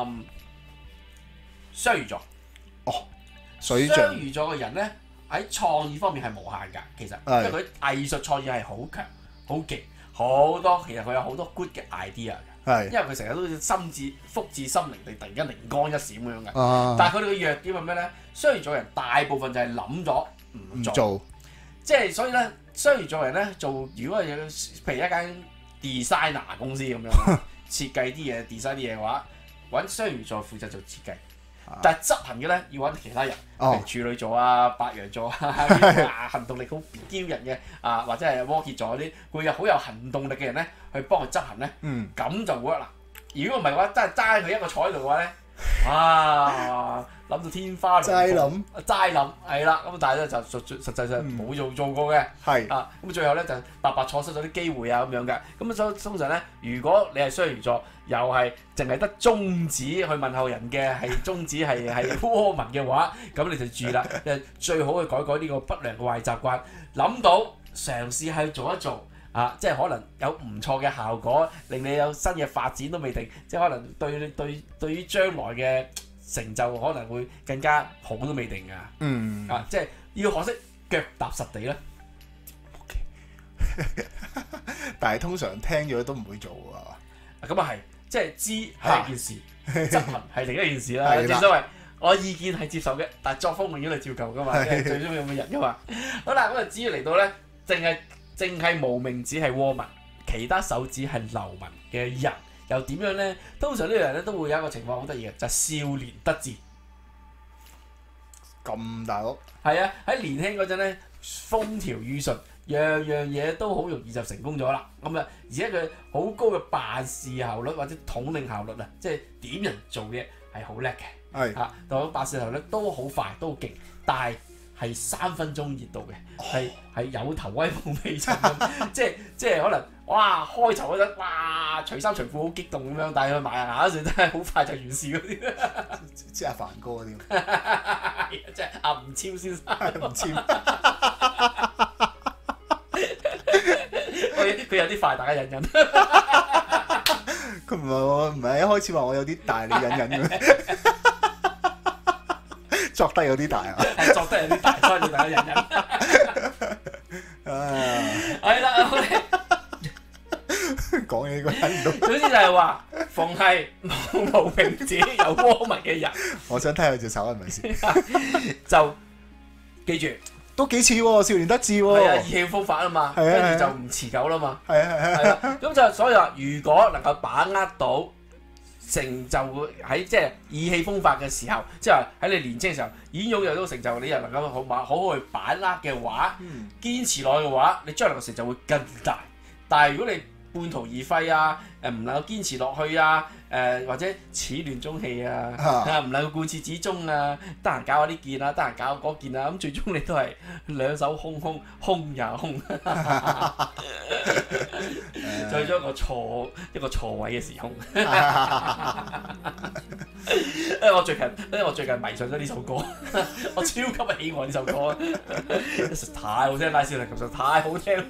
雙魚座。 水象。 雙魚座嘅人咧喺創意方面係無限㗎，其實，因為佢藝術創意係好強、好勁，好多其實佢有好多 good 嘅 idea。因為佢成日都福至心靈地突然間靈光一閃咁樣嘅，但係佢哋嘅弱點係咩咧？雙魚座人大部分就係諗咗唔做，即係所以咧，雙魚座人咧做如果係譬如一間 designer 公司咁樣設計啲嘢 design 啲嘢嘅話，揾雙魚座負責做設計，但係執行嘅咧要揾其他人，譬如處女座白羊座行動力好驕人嘅或者係摩羯座嗰啲，會有好有行動力嘅人咧去幫佢執行咧，咁就 work 啦。如果唔係嘅話，真係齋佢一個坐喺度嘅話咧，諗到天花亂墜，齋諗係啦。咁但係咧就實際上冇做過嘅，咁最後咧就白白錯失咗啲機會咁樣嘅。咁所以通常咧，如果你係雙魚座，又係淨係得中指去問候人嘅，係中指係倭文嘅話，咁你就注意啦，最好去改呢個不良嘅壞習慣。諗到嘗試去做一做。即係可能有唔錯嘅效果，令你有新嘅發展都未定，即係可能對於將來嘅成就可能會更加好都未定㗎。即係要學識腳踏實地啦。 但係通常聽咗都唔會做㗎。 咁係，即係知係一件事，執行係另一件事啦。正所謂我意見係接受嘅，但係作風永遠係照舊㗎嘛，即係最終有冇人㗎嘛。好啦，咁啊至於嚟到咧，淨係無名指係倭文，其他手指係流文嘅人，又點樣咧？通常呢個人咧都會有一個情況好得意嘅，就係少年得志。 咁大屋？ 係啊，喺年輕嗰陣咧，風調雨順，樣嘢都好容易就成功咗啦。咁而且佢好高嘅辦事效率或者統領效率啊，即係點人做嘢係好叻嘅。但係辦事效率都好快，都好勁，但係3分鐘熱度嘅，係有頭威冇尾陣咁，即係可能哇開頭嗰陣哇除衫除褲好激動咁樣，但係佢埋牙嗰陣真係好快就完事嗰啲， 即係阿凡哥嗰啲， 即係阿吳超先生， 吳超， 佢有啲快，大家忍忍。 佢唔係一開始話我有啲大，你忍忍嘅。作得有啲大係作得有啲大，所以大家忍忍。係啦， 講嘢個忍唔到。 總之就係話，逢係冇無名指有倭文嘅人， 我想睇下佢隻手係咪先？ 就記住， 都幾似喎，少年得志喎。 係啊，意氣風發啊嘛，跟住就唔持久啦嘛。 係啊。 咁就所以話，如果能夠把握到成就喺即係意氣風發嘅時候，即係喺你年青嘅時候已經擁有到成就，你又能夠好好去把握嘅話，堅持落去嘅話，你將來嘅成就會更大。但係如果你半途而廢唔能夠堅持落去或者始亂終棄唔能夠貫徹始終得閒搞下呢件得閒搞嗰件咁最終你都係兩手空也空，去咗一個錯位嘅時空。 因為我最近迷上咗呢首歌，我超級喜愛呢首歌，實在太好聽，拉小提琴實在太好聽，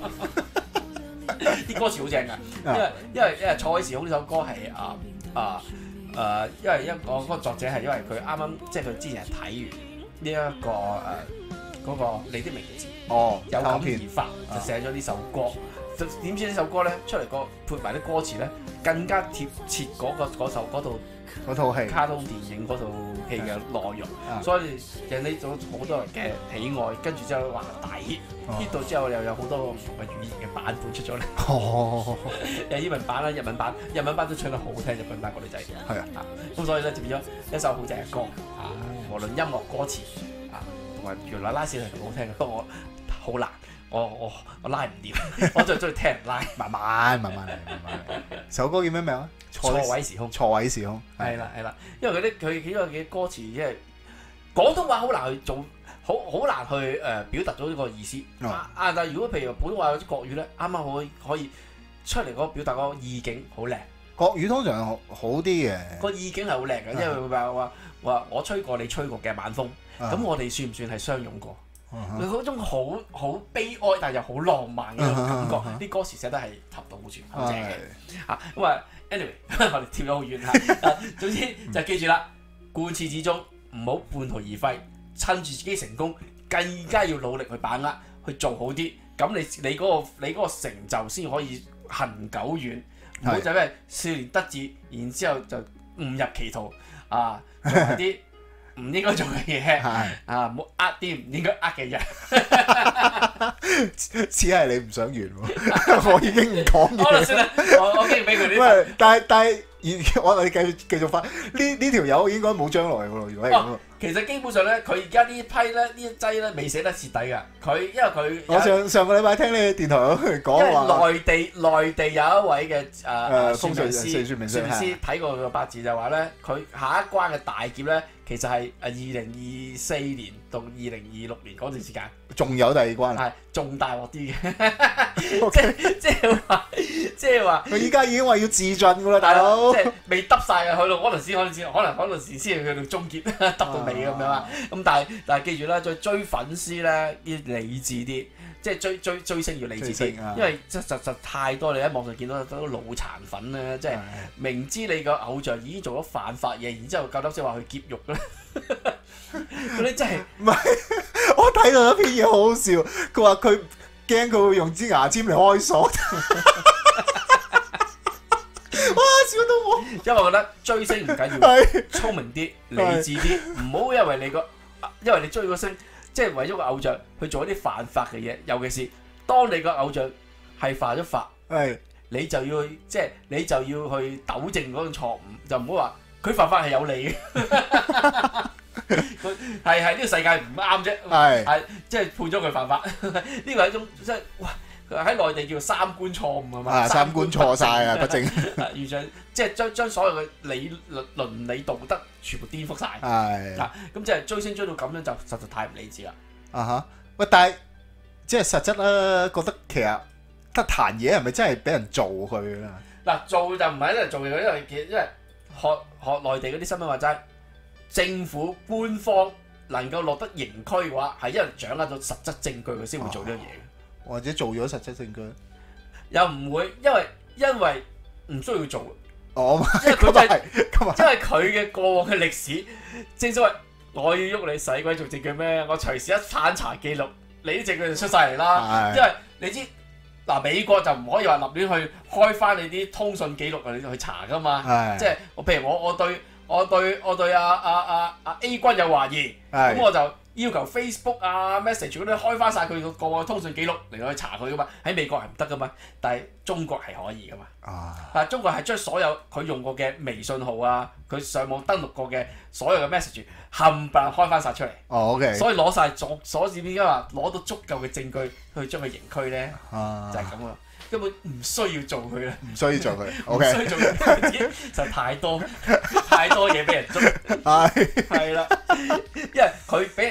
啲歌詞好正㗎，因為錯位時空呢首歌係因為嗰個作者係因為佢啱啱即係佢之前係睇完呢一個嗰個你的名字有感而發，就寫咗呢首歌。點知呢首歌咧出嚟個配埋啲歌詞咧，更加貼切嗰套戲卡通電影嗰套戲嘅內容，所以引起咗好多人嘅喜愛。跟住之後話抵 hit 到之後，又有好多唔同嘅語言嘅版本出咗嚟。有英文版啦、日文版都唱得好聽，日本版個女仔。係啊，咁所以咧就變咗一首好正嘅歌啊！無論音樂歌詞同埋原來拉小提琴好聽嘅，不過我好難。我拉唔掂，我最中意聽人拉， 慢慢嚟。首歌叫咩名啊？ 錯位時空。 錯位時空。 係啦，因為佢幾個嘅歌詞，即係廣東話好難去做，好難去表達到呢個意思。但係如果譬如普通話或者國語咧，啱啱可以出嚟嗰個表達嗰個意境好靚。 國語通常好啲嘅。個意境係好靚嘅，因為佢話我吹過你吹過嘅晚風，咁我哋算唔算係相擁過？佢嗰種好悲哀，但係又好浪漫嘅感覺，啲歌詞寫得係恰到好處，好正嘅嚇。咁啊 ，anyway， 我哋跳咗好遠嚇。總之就記住啦，貫徹始終，唔好半途而廢，趁住自己成功，更加要努力去把握，去做好啲。咁你嗰個成就先可以恆久遠，唔好就係少年得志，然之後就誤入歧途啊，做埋啲唔應該做嘅嘢，唔好呃啲唔應該呃嘅人。 只係你唔想完喎，我已經唔講嘢。 我算啦，我經俾佢啲。 喂，但係我哋繼續翻呢條友應該冇將來嘅喎，如果係咁。 其實基本上咧，佢而家呢批咧呢一劑咧未寫得徹底㗎。因為佢我上個禮拜聽你電台講話， 內地有一位嘅風水名師睇過佢個八字就話咧，佢下一關嘅大劫咧，其實係2024年到2026年嗰段時間。 仲有第二關係仲大鑊啲嘅，即係話佢依家已經話要自盡㗎啦，大佬， 即係未揼晒嘅，去到嗰陣時可能嗰陣時先去到終結，揼到尾咁樣啊。咁但係記住啦，再追粉絲咧要理智啲，即係追星要理智啲，因為實太多你喺網上見到都腦殘粉咧，即係明知你個偶像已經做咗犯法嘢，然之後夠膽即係話去劫獄咧。嗰啲真係唔係，我睇到一篇嘢好好笑，佢話佢驚佢會用支牙籤嚟開鎖，哇！笑到我， 因為我覺得追星唔緊要，聰明啲、理智啲，唔好因為你追個星，即係為咗個偶像去做一啲犯法嘅嘢，尤其是當你個偶像係犯咗法，你就要去糾正嗰種錯誤，就唔好話佢犯法係有理嘅。佢係呢個世界唔啱啫，係即係判咗佢犯法。呢個係一種即係哇，喺內地叫做三觀錯誤啊嘛， 三觀錯晒啊，不正， 完全即係將所有嘅倫理道德全部顛覆晒。係咁即係追星追到咁樣就實在太唔理智啦。 喂，但係即係實質啦，覺得其實得彈嘢係咪真係俾人做佢啦？ 嗱，做就唔係一人做嘅，因為學內地嗰啲新聞話齋。政府官方能夠落得刑拘嘅話，係因為掌握咗實質證據，佢先會做呢樣嘢。 或者做咗實質證據， 又唔會，因為唔需要做。 因為佢嘅過往嘅歷史，正所謂我要喐你使鬼做證據咩？我隨時一翻查記錄，你啲證據就出晒嚟啦。因為你知嗱，美國就唔可以話立亂去開翻你啲通訊記錄你去查噶嘛。即係譬如我對阿 A 君有懷疑，咁我就要求 Facebook message 嗰啲開翻晒佢個過往通訊記錄嚟去查佢噶嘛。喺美國係唔得噶嘛，但係中國係可以噶嘛。但係中國係將所有佢用過嘅微信號佢上網登錄過嘅所有嘅 message 冚唪唥開翻晒出嚟。所以攞晒所以點解話攞到足夠嘅證據去將佢刑拘咧？就係咁啊！根本唔需要做佢啦， 唔需要做佢， 唔需要做佢，自己就太多嘢俾人捉，係啦，因為佢俾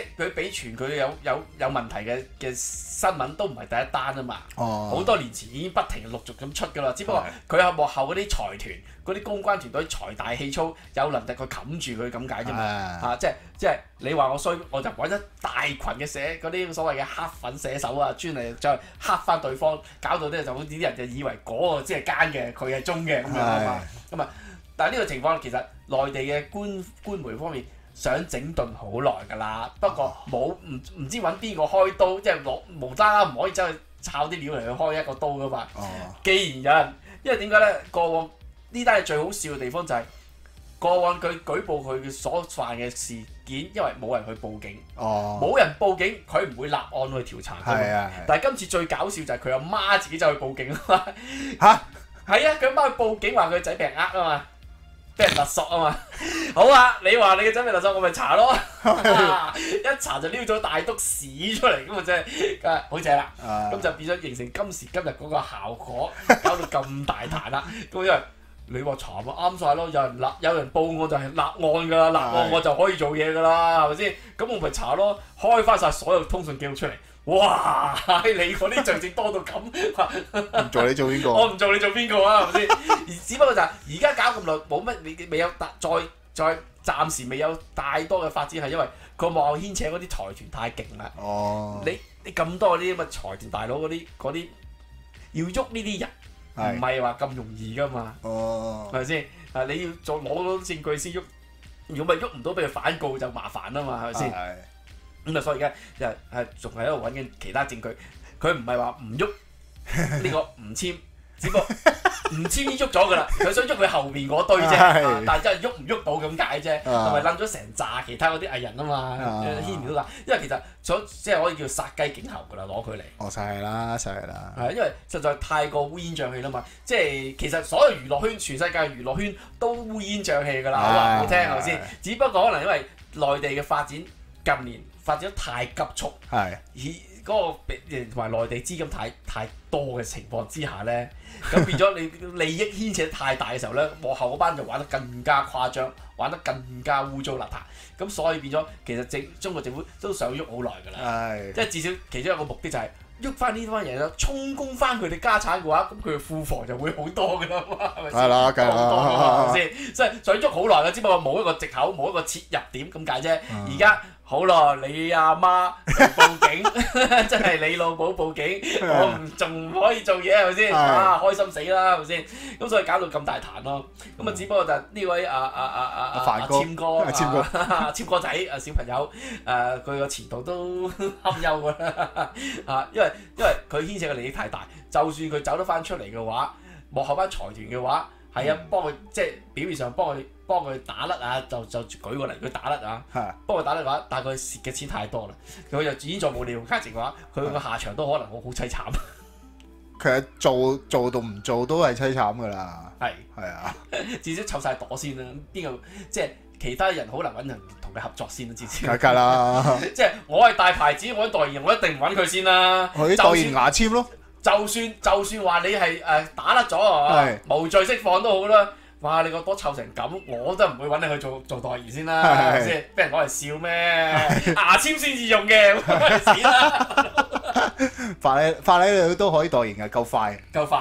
比傳佢有問題嘅新聞都唔係第一單啊嘛。好多年前已經不停陸續咁出㗎啦，只不過佢喺幕後嗰啲財團、嗰啲公關團隊財大氣粗，有能力去冚住佢咁解啫嘛。即係你話我衰，我就揾一大群嘅嗰啲所謂嘅黑粉寫手啊，專嚟再黑翻對方，搞到咧就好似啲人就以為嗰個先係奸嘅，佢係忠嘅咁樣啊嘛。咁啊，但係呢個情況其實內地嘅官媒方面想整頓好耐㗎啦，不過唔知揾邊個開刀，即係無啦啦唔可以走去抄啲料嚟去開一個刀㗎嘛。既然有人，因為點解咧？過往呢單係最好笑嘅地方就係、過往佢舉報佢所犯嘅事件，因為冇人去報警，冇人報警，佢唔會立案去調查㗎嘛。但係今次最搞笑就係佢阿媽自己走去報警啊嘛。係啊，佢阿媽去報警話佢個仔俾人呃啊嘛。俾人勒索啊嘛，好啊！你話你嘅仔俾勒索，我咪查咯，一查就撩咗大篤屎出嚟咁啊！真係好正啦，咁就變咗形成今時今日嗰個效果，搞到咁大壇啦。咁因為你話查咪啱晒咯，有人報案就係立案㗎啦，立案我就可以做嘢㗎啦，係咪先？咁我咪查咯，開翻晒所有通訊記錄出嚟。哇！你嗰啲象徵多到咁， 唔做你做邊個？ 我唔做你做邊個啊？係咪先？只不過就係而家搞咁耐，冇乜你未有再暫時未有太多嘅發展，係因為個幕後牽扯嗰啲財團太勁啦。你咁多嗰啲咁嘅財團大佬嗰啲要喐呢啲人，唔係話咁容易㗎嘛？係咪先？你要再攞到證據先喐，如果咪喐唔到，俾佢反告就麻煩啊嘛？係咪先？咁啊，所以而家仲係喺度揾緊其他證據，佢唔係話唔喐呢個唔簽，只不過唔簽已經喐咗㗎啦，佢想喐佢後面嗰堆啫，但係真係喐唔喐到咁解啫，同埋冧咗成紮其他嗰啲藝人啊嘛，牽連到㗎，因為其實即係可以叫殺雞戥猴㗎啦，攞佢嚟。 實係啦，實係啦。 係因為實在太過烏煙瘴氣啦嘛，即係其實所有娛樂圈，全世界嘅娛樂圈都烏煙瘴氣㗎啦，好話唔好聽係咪先？只不過可能因為內地嘅發展近年發展得太急速，而嗰個同埋內地資金太多嘅情況之下咧，咁變咗你利益牽扯太大嘅時候咧，幕後嗰班就玩得更加誇張，玩得更加污糟邋遢，咁所以變咗其實中國政府都想喐好耐㗎啦，即係至少其中一個目的就係喐翻呢班人啦，充公翻佢哋家產嘅話，咁佢嘅庫房就會好多㗎啦嘛，係咪先？係啦，梗係啦，係咪先？即係想喐好耐嘅，只不過冇一個藉口，冇一個切入點咁解啫。而家好啦，你阿媽報警，真係你老母報警，我仲唔可以做嘢係咪先？開心死啦係咪先？咁所以搞到咁大壇咯。咁啊，只不過就呢位簽哥仔小朋友佢個前途都堪憂㗎啦因為佢牽扯嘅利益太大，就算佢走得翻出嚟嘅話，幕後班財團嘅話係啊，幫佢即係表面上幫佢打甩啊，就舉個例，佢打甩啊，幫佢打甩嘅話，但係佢蝕嘅錢太多啦，佢就已經再冇利用價值嘅話，佢個下場都可能好凄慘。 其實做到唔做都係凄慘㗎啦。係啊， 至少湊晒朵先啦。邊個即係其他人好難揾人同佢合作先啦，至少。 梗啦，即係我係大牌子，我係代言，我一定唔揾佢先啦。 佢代言牙籤咯。就算話你係打甩咗啊，無罪釋放都好啦。哇！你個朵臭成咁，我都唔會揾你去做代言先啦，係咪先？俾人攞嚟笑咩？牙籤先至用嘅，死啦！ 法拉利都可以代言嘅，夠快。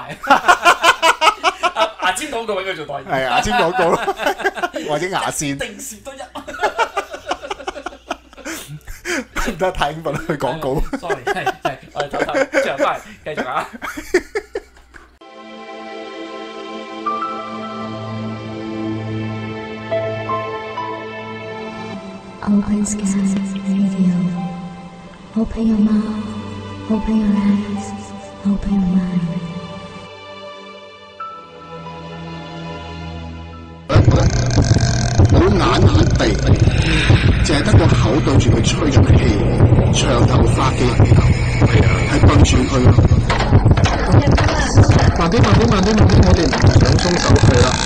牙籤廣告揾佢做代言。 係牙籤廣告或者牙線。 定蝕都一。 唔得太興奮去廣告。 sorry， 係，我哋唞，之後翻嚟繼續啊。 Open Scan Radio. Open your mouth, open your eyes, open your mind. 冇眼耳鼻，淨係得個口對住佢吹住氣，長頭髮嘅人係對住佢。慢啲，我哋唔想鬆手係啦。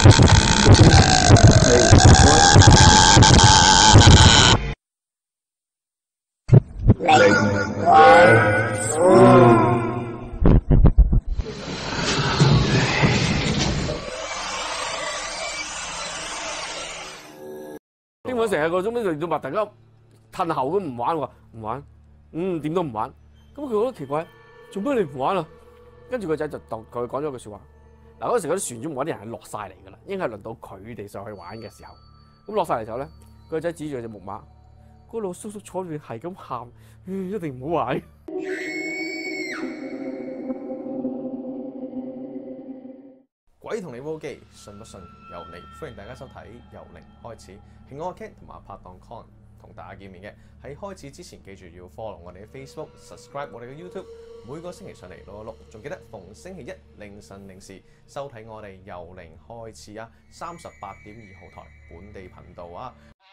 邊個成日個鐘都令到大家褪後咁唔玩喎，唔玩，點都唔玩。咁佢覺得奇怪，做咩你唔玩啊？跟住個仔就同佢講咗句説話。嗱，嗰時嗰啲船中嗰啲人係落晒嚟㗎啦，應該係輪到佢哋上去玩嘅時候。咁落晒嚟時候咧，個仔指住隻木馬，嗰老叔叔坐住係咁喊，一定唔好玩。 鬼同你魔機，信不信由你。歡迎大家收睇由零開始，係我 Ken 同埋拍檔 Con 同大家見面嘅。喺開始之前，記住要 follow 我哋嘅 Facebook、subscribe 我哋嘅 YouTube。每個星期上嚟6一6，仲記得逢星期一凌晨0時收睇我哋由零開始啊，38.2號台本地頻道啊。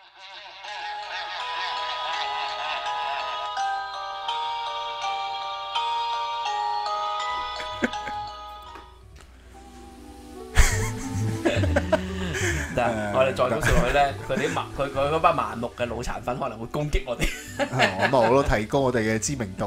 我哋再講落去咧，佢嗰班盲目嘅腦殘粉可能會攻擊我哋。 咁我都提高我哋嘅知名度。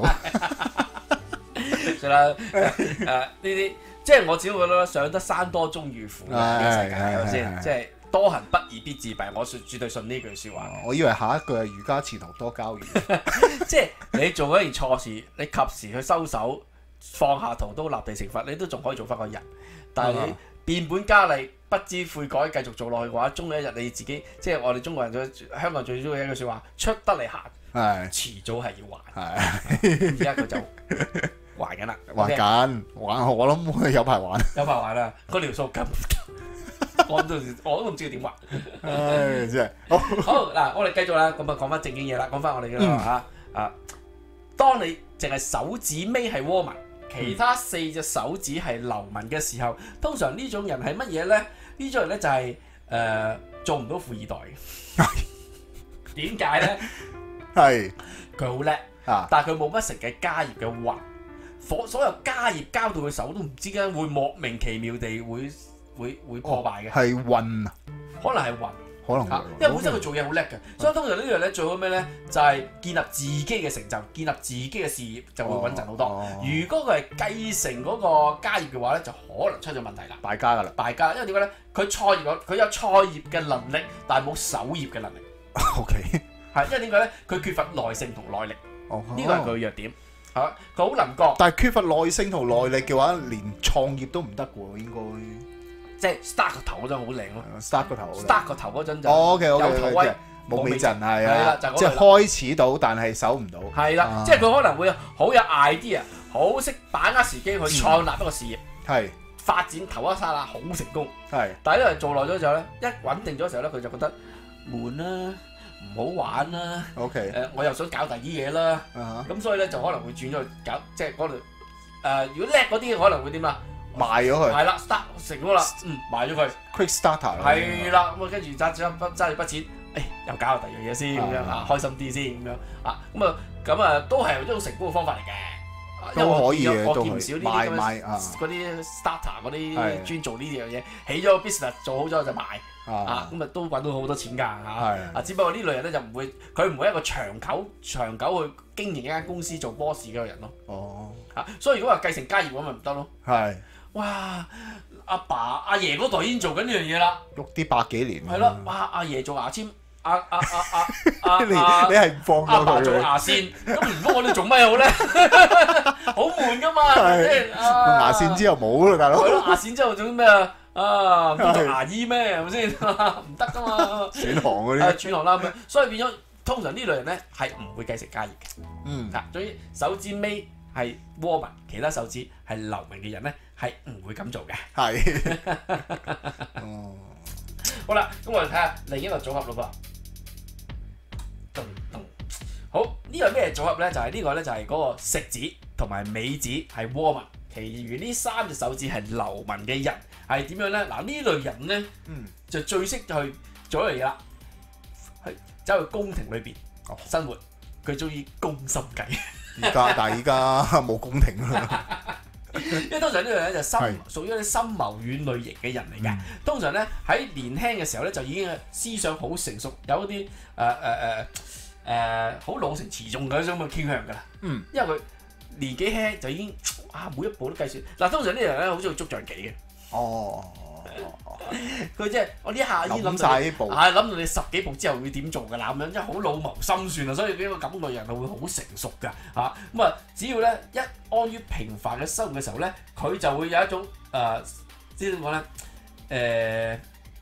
算啦，呢啲即係我只會覺得上得山多終遇虎嘅世界係咪先？即係多行不義必自斃，我絕對信呢句説話。 我以為下一句係儒家前途多交易。 即係你做咗件錯事，你及時去收手，放下屠刀立地成佛，你都仲可以做翻個人。但係你變本加厲，不知悔改，繼續做落去嘅話，終有一日你自己，即係我哋中國人香港最中意一句説話：出得嚟行，遲早係要還。而家佢就還緊啦， 還緊，我諗有排玩， 有排玩啦，嗰條數咁，我都唔知佢點還。 唉，真係好嗱，我哋繼續啦，咁啊講翻正經嘢啦，講翻我哋嘅嚇當你淨係手指尾係倭民，其他4隻手指係流民嘅時候，通常呢種人係乜嘢咧？呢種人咧就係做唔到富二代嘅。點解咧？係佢好叻，但係佢冇乜成嘅家業嘅運。所有家業交到佢手都唔知點解會莫名其妙地會破敗嘅。係運啊，可能係運，可能因為本身佢做嘢好叻嘅，所以通常呢樣咧最好咩咧？就係建立自己嘅成就，建立自己嘅事業就會穩陣好多。如果佢係繼承嗰個家業嘅話咧，就可能出咗問題啦。敗家㗎啦，敗家，因為點解咧？佢有創業嘅能力，但係冇守業嘅能力。OK， 係因為點解咧？佢缺乏耐性同耐力，呢個係佢嘅弱點。佢好能幹，但係缺乏耐性同耐力嘅話，連創業都唔得喎，應該。即係 start 個頭嗰陣好靚咯 ，start 個頭嗰陣就有頭威，冇尾陣係啊，即係開始到，但係守唔到。係啦，即係佢可能會好有 idea， 好識把握時機去創立一個事業，係發展頭一剎那好成功。係，但係因為做耐咗之後咧，一穩定咗嘅時候咧，佢就覺得悶啦。唔好玩啦 ，OK，我又想搞第二嘢啦，咁所以咧就可能會轉咗去搞，即係嗰度如果叻嗰啲可能會點啊？賣咗佢，係啦 ，start 成咗啦，賣咗佢 ，quick starter，係啦，咁啊跟住揸住筆錢，又搞下第二樣嘢先咁樣啊，開心啲先咁樣啊，咁啊都係一種成功嘅方法嚟嘅，都可以嘅，我見唔少呢啲嗰啲 starter 嗰啲專做呢樣嘢，起咗個 business 做好咗就賣。咁啊都揾到好多錢㗎嚇，只不過呢類人咧就唔會，佢唔會一個長久去經營一間公司做 boss 嘅人咯。哦，所以如果話繼承家業咁咪唔得咯。係，哇！阿爺嗰代已經做緊呢樣嘢啦，喐啲100幾年。係咯，哇！阿爺做牙籤，你係唔放咗佢？阿爸做牙線，咁唔通我哋做咩好咧？好悶㗎嘛，牙線之後冇啦，大佬。係咯，牙線之後做啲咩啊？唔通做牙醫咩？係咪先？唔得噶嘛！轉行嗰啲，轉行啦咁樣，所以變咗通常呢類人咧係唔會繼承家業嘅。總之手指尾係倭民，其他手指係流民嘅人咧係唔會咁做嘅。係。好啦，咁我哋睇下另一個組合咯噃。好，呢個咩組合咧？就係呢個咧，就係嗰個食指同埋尾指係倭民，其餘呢3隻手指係流民嘅人。係點樣咧？嗱，呢類人咧，就最識去做一樣嘢啦，走去宮廷裏邊生活。佢中意攻心計。但係而家冇宮廷啦。因為通常呢樣咧就屬於一啲深謀遠慮型嘅人嚟嘅。通常咧喺年輕嘅時候咧就已經思想好成熟，有一啲好老成持重嘅一種咁嘅傾向㗎啦。因為佢年紀輕就已經每一步都計算。嗱，通常呢樣咧好中意捉象棋嘅。 佢即係我呢下已經諗諗晒呢步， 諗到你10幾步之後會點做㗎啦咁樣，即係好老謀深算啊！所以呢個感覺人係會好成熟㗎嚇。咁啊，只要咧一安於平凡嘅生活嘅時候咧，佢就會有一種知點講咧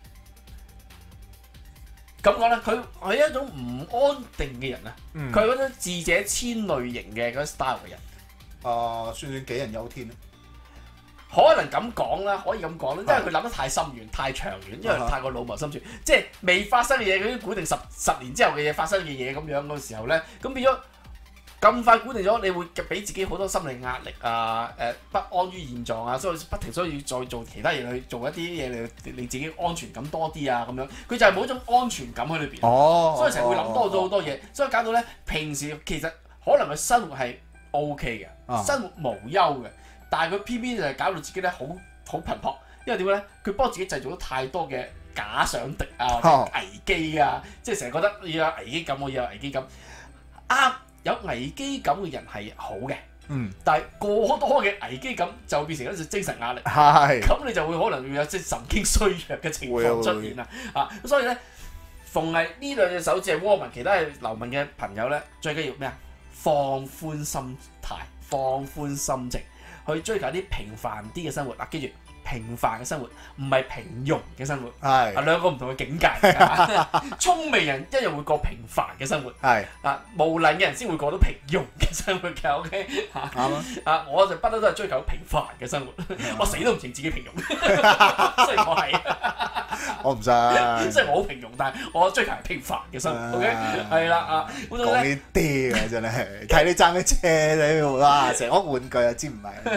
咁講咧，佢係一種唔安定嘅人啊！佢係嗰種智者千慮型嘅嗰 style 嘅人。算唔算杞人憂天咧？可能咁講啦，可以咁講啦，因為佢諗得太深遠、太長遠，因為太過老謀深算，即係未發生嘅嘢，佢已經估定十年之後嘅嘢發生嘅嘢咁樣嗰時候咧，咁變咗咁快估定咗，你會俾自己好多心理壓力啊，不安於現狀啊，所以不停需要再做其他嘢去做一啲嘢嚟令自己安全感多啲啊咁樣，佢就係冇一種安全感喺裏邊，所以成日會諗多咗好多嘢，所以搞到咧平時其實可能佢生活係 OK 嘅，生活無憂嘅。但係佢偏偏就係搞到自己咧好頻撲，因為點解咧？佢幫自己製造咗太多嘅假想敵啊，或者危機啊，即係成日覺得要有危機感，我要有危機感。有危機感嘅人係好嘅，但係過多嘅危機感就會變成一種精神壓力，咁你就會可能會有即係神經衰弱嘅情況出現啦。咁所以咧，逢係呢兩隻手指係窩民，其他係流民嘅朋友咧，最緊要咩啊？放寬心態，放寬心情。去追求啲平凡啲嘅生活，記住平凡嘅生活唔係平庸嘅生活，係兩個唔同嘅境界。聰明人一樣會過平凡嘅生活，係無能嘅人先會過到平庸嘅生活嘅。OK 我就不嬲都係追求平凡嘅生活，我死都唔認自己平庸，雖然我係，我唔信，雖然我好平庸，但係我追求係平凡嘅生活。OK 係啦講呢啲嘅真係睇你揸咩車你哇成屋玩具啊，知唔係？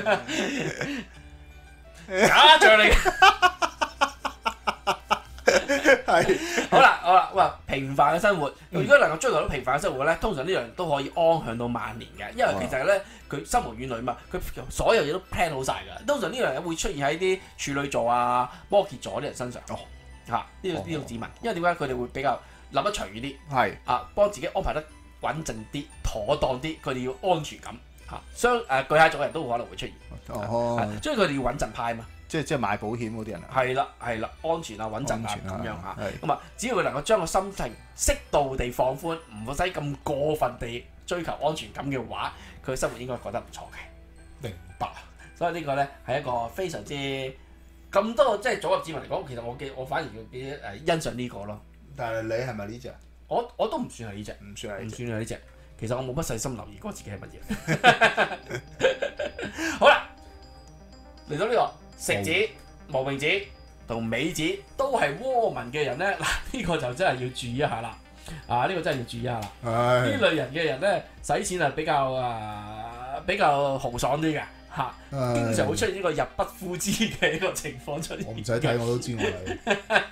假象嚟嘅，係好啦，哇！平凡嘅生活，如果能夠追求到平凡嘅生活咧，通常呢樣都可以安享到萬年嘅，因為其實咧佢心無遠慮嘛，佢所有嘢都 plan 好晒㗎。通常呢樣嘢會出現喺啲處女座啊、摩羯座啲人身上。呢個指紋，因為點解佢哋會比較諗得長遠啲，係幫自己安排得穩陣啲、妥當啲，佢哋要安全感。巨蟹座嘅人都可能會出現，所以佢哋要穩陣派嘛， 即係買保險嗰啲人啊， 係啦，安全啊穩陣啊咁樣嚇，咁啊只要佢能夠將個心情適度地放寬，唔好使咁過分地追求安全感嘅話，佢嘅生活應該覺得唔錯嘅。明白，所以呢個咧係一個非常之咁多即係組合指紋嚟講，其實我反而幾欣賞呢個咯。 但係你係咪呢隻？ 我都唔算係呢隻，唔算係呢隻。其實我冇乜細心留意過自己係乜嘢。好啦，嚟到呢個食指、無名指同尾指都係窩民嘅人咧，嗱呢個就真係要注意一下啦。呢個真係要注意一下啦。呢類人嘅人咧，使錢係比較豪爽啲嘅嚇，經常會出現呢個入不敷支嘅一個情況出現。 我唔使睇我都知我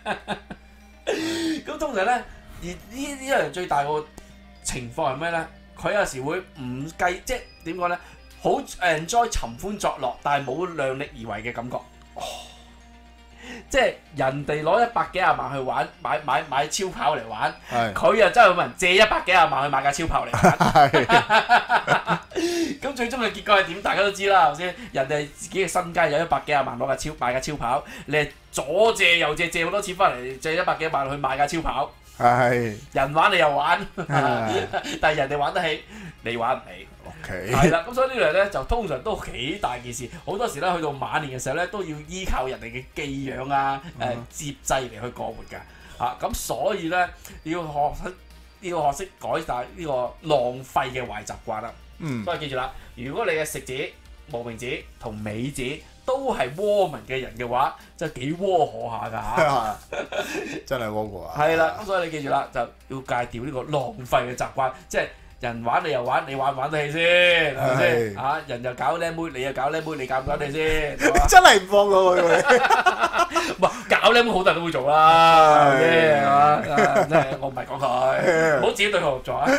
係。 咁通常咧，而呢樣最大個情況係咩咧？佢有時會唔計，即係點講咧？好 enjoy 尋歡作樂，但係冇量力而為嘅感覺。即係人哋攞100幾廿萬去玩，買超跑嚟玩，佢又真係有人借100幾廿萬去買架超跑嚟玩。咁最終嘅結果係點？大家都知啦，係咪先？人哋自己嘅身家有100幾廿萬買架超跑，你係左借右借好多錢翻嚟，借100幾廿萬去買架超跑。係人玩你又玩，但係人哋玩得起，你玩唔起。OK， 係啦，咁所以呢樣咧就通常都幾大件事。好多時咧去到晚年嘅時候咧，都要依靠人哋嘅寄養啊、接濟嚟去過活㗎。咁所以咧要學識改晒呢個浪費嘅壞習慣啦。所以記住啦，如果你嘅食指、無名指同尾指都係窩民嘅人嘅話，真係幾窩可下㗎嚇！ 真係窩過啊！ 係啦，咁所以你記住啦，就要戒掉呢個浪費嘅習慣，即係人玩你又玩，你玩唔玩得起先？係咪先？人又搞靚妹，你又搞靚妹，你搞唔搞得起先？ 真係唔放過佢。 哇！搞靚妹好多人都會做啦，係嘛？真係我唔係講佢，唔好自己對號入座啊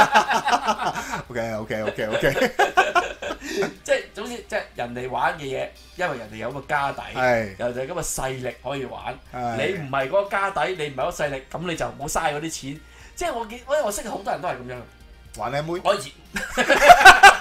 ！OK。即係總之，即係人哋玩嘅嘢，因為人哋有個家底，又就係咁嘅勢力可以玩。你唔係嗰個家底，你唔係嗰個勢力，咁你就唔好嘥嗰啲錢。即係我識好多人都係咁樣玩靚妹。我以前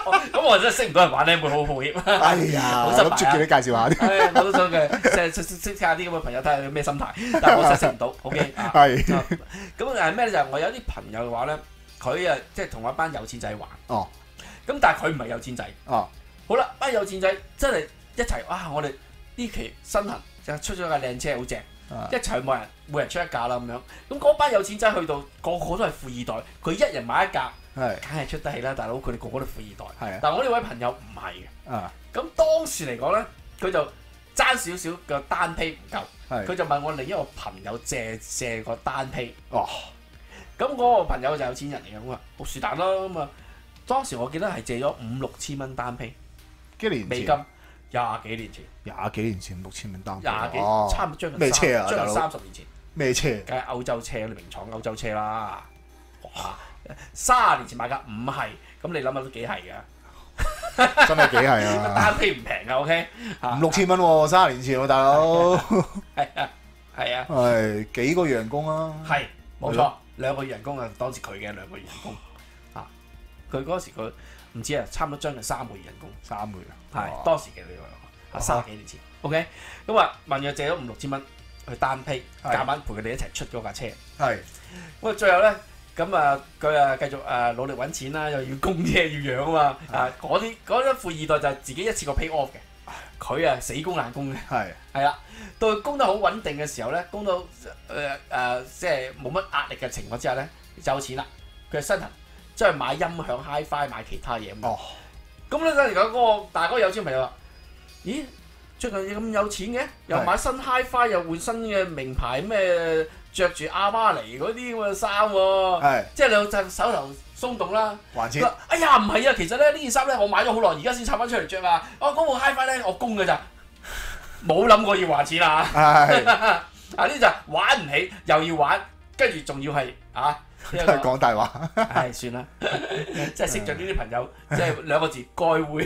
咁我真係識唔到人玩咧，會好抱歉。 哎呀， 好失敗啊諗住叫你介紹下啲。 係，我都想嘅，即係識下啲咁嘅朋友睇下佢咩心態，但係我真係識唔到。OK 啊， 係咁誒咩咧？就係我有啲朋友嘅話咧，佢啊即係同一班有錢仔玩。 哦。 咁但係佢唔係有錢仔。 哦。 好啦，班有錢仔真係一齊哇！我哋呢期新行就出咗架靚車，好正。一齊每人出一架啦咁樣。咁嗰班有錢仔去到個個都係富二代，佢一人買一架。梗係出得起啦，大佬！佢哋個個都富二代。 係啊。 但係我呢位朋友唔係嘅。 啊。咁當時嚟講咧，佢就爭少少嘅單批唔夠，佢就問我另一個朋友借個單批。 哦。 咁嗰個朋友就有錢人嚟嘅，咁啊，是但啦咁啊。當時我記得係借咗5-6千蚊單批。 幾年前？ 美金，20幾年前。 20幾年前6千蚊單批。 20幾，差唔多將近咩車啊？ 將近30年前。 咩車？ 梗係歐洲車，你名廠歐洲車啦。哇！30年前買架唔係，咁你諗下都幾係㗎。 真係幾係啊！ 單批唔平㗎 ，OK。 5-6千蚊喎，30年前喎，大佬。 係啊，係啊。 係幾個月人工啊？ 係，冇錯，2個月人工啊，當時佢嘅2個月人工。啊，佢嗰時佢唔知啊，差唔多將近3個月人工。 3個月。 係當時嘅呢個30幾年前。OK，咁啊問佢借咗5-6千蚊去單批，夾硬陪佢哋一齊出嗰架車。 係。 咁啊最後咧。咁啊，佢啊繼續努力揾錢啦，又要供嘢要養啊嘛，嗰啲富二代就係自己一次過 pay off 嘅，佢啊死供爛供嘅，係啦，到佢供得好穩定嘅時候咧，供到即係冇乜壓力嘅情況之下咧，就有錢啦，佢係身痕，即係買音響 HiFi 買其他嘢咁。哦，咁咧嗰陣時嗰個有錢朋友話：咦，最近咁有錢嘅，又買新 HiFi 又換新嘅名牌咩？着住阿瑪尼嗰啲咁嘅衫喎，即係你就手頭鬆動啦。還錢？哎呀，唔係啊，其實咧呢件衫咧我買咗好耐，而家先拆翻出嚟着啊。嗰部 HiFi 咧我供嘅咋，冇諗過要還錢啊。啊呢就玩唔起，又要玩，跟住仲要係都係講大話。 唉，算啦，即係識咗呢啲朋友，即係2個字，該會。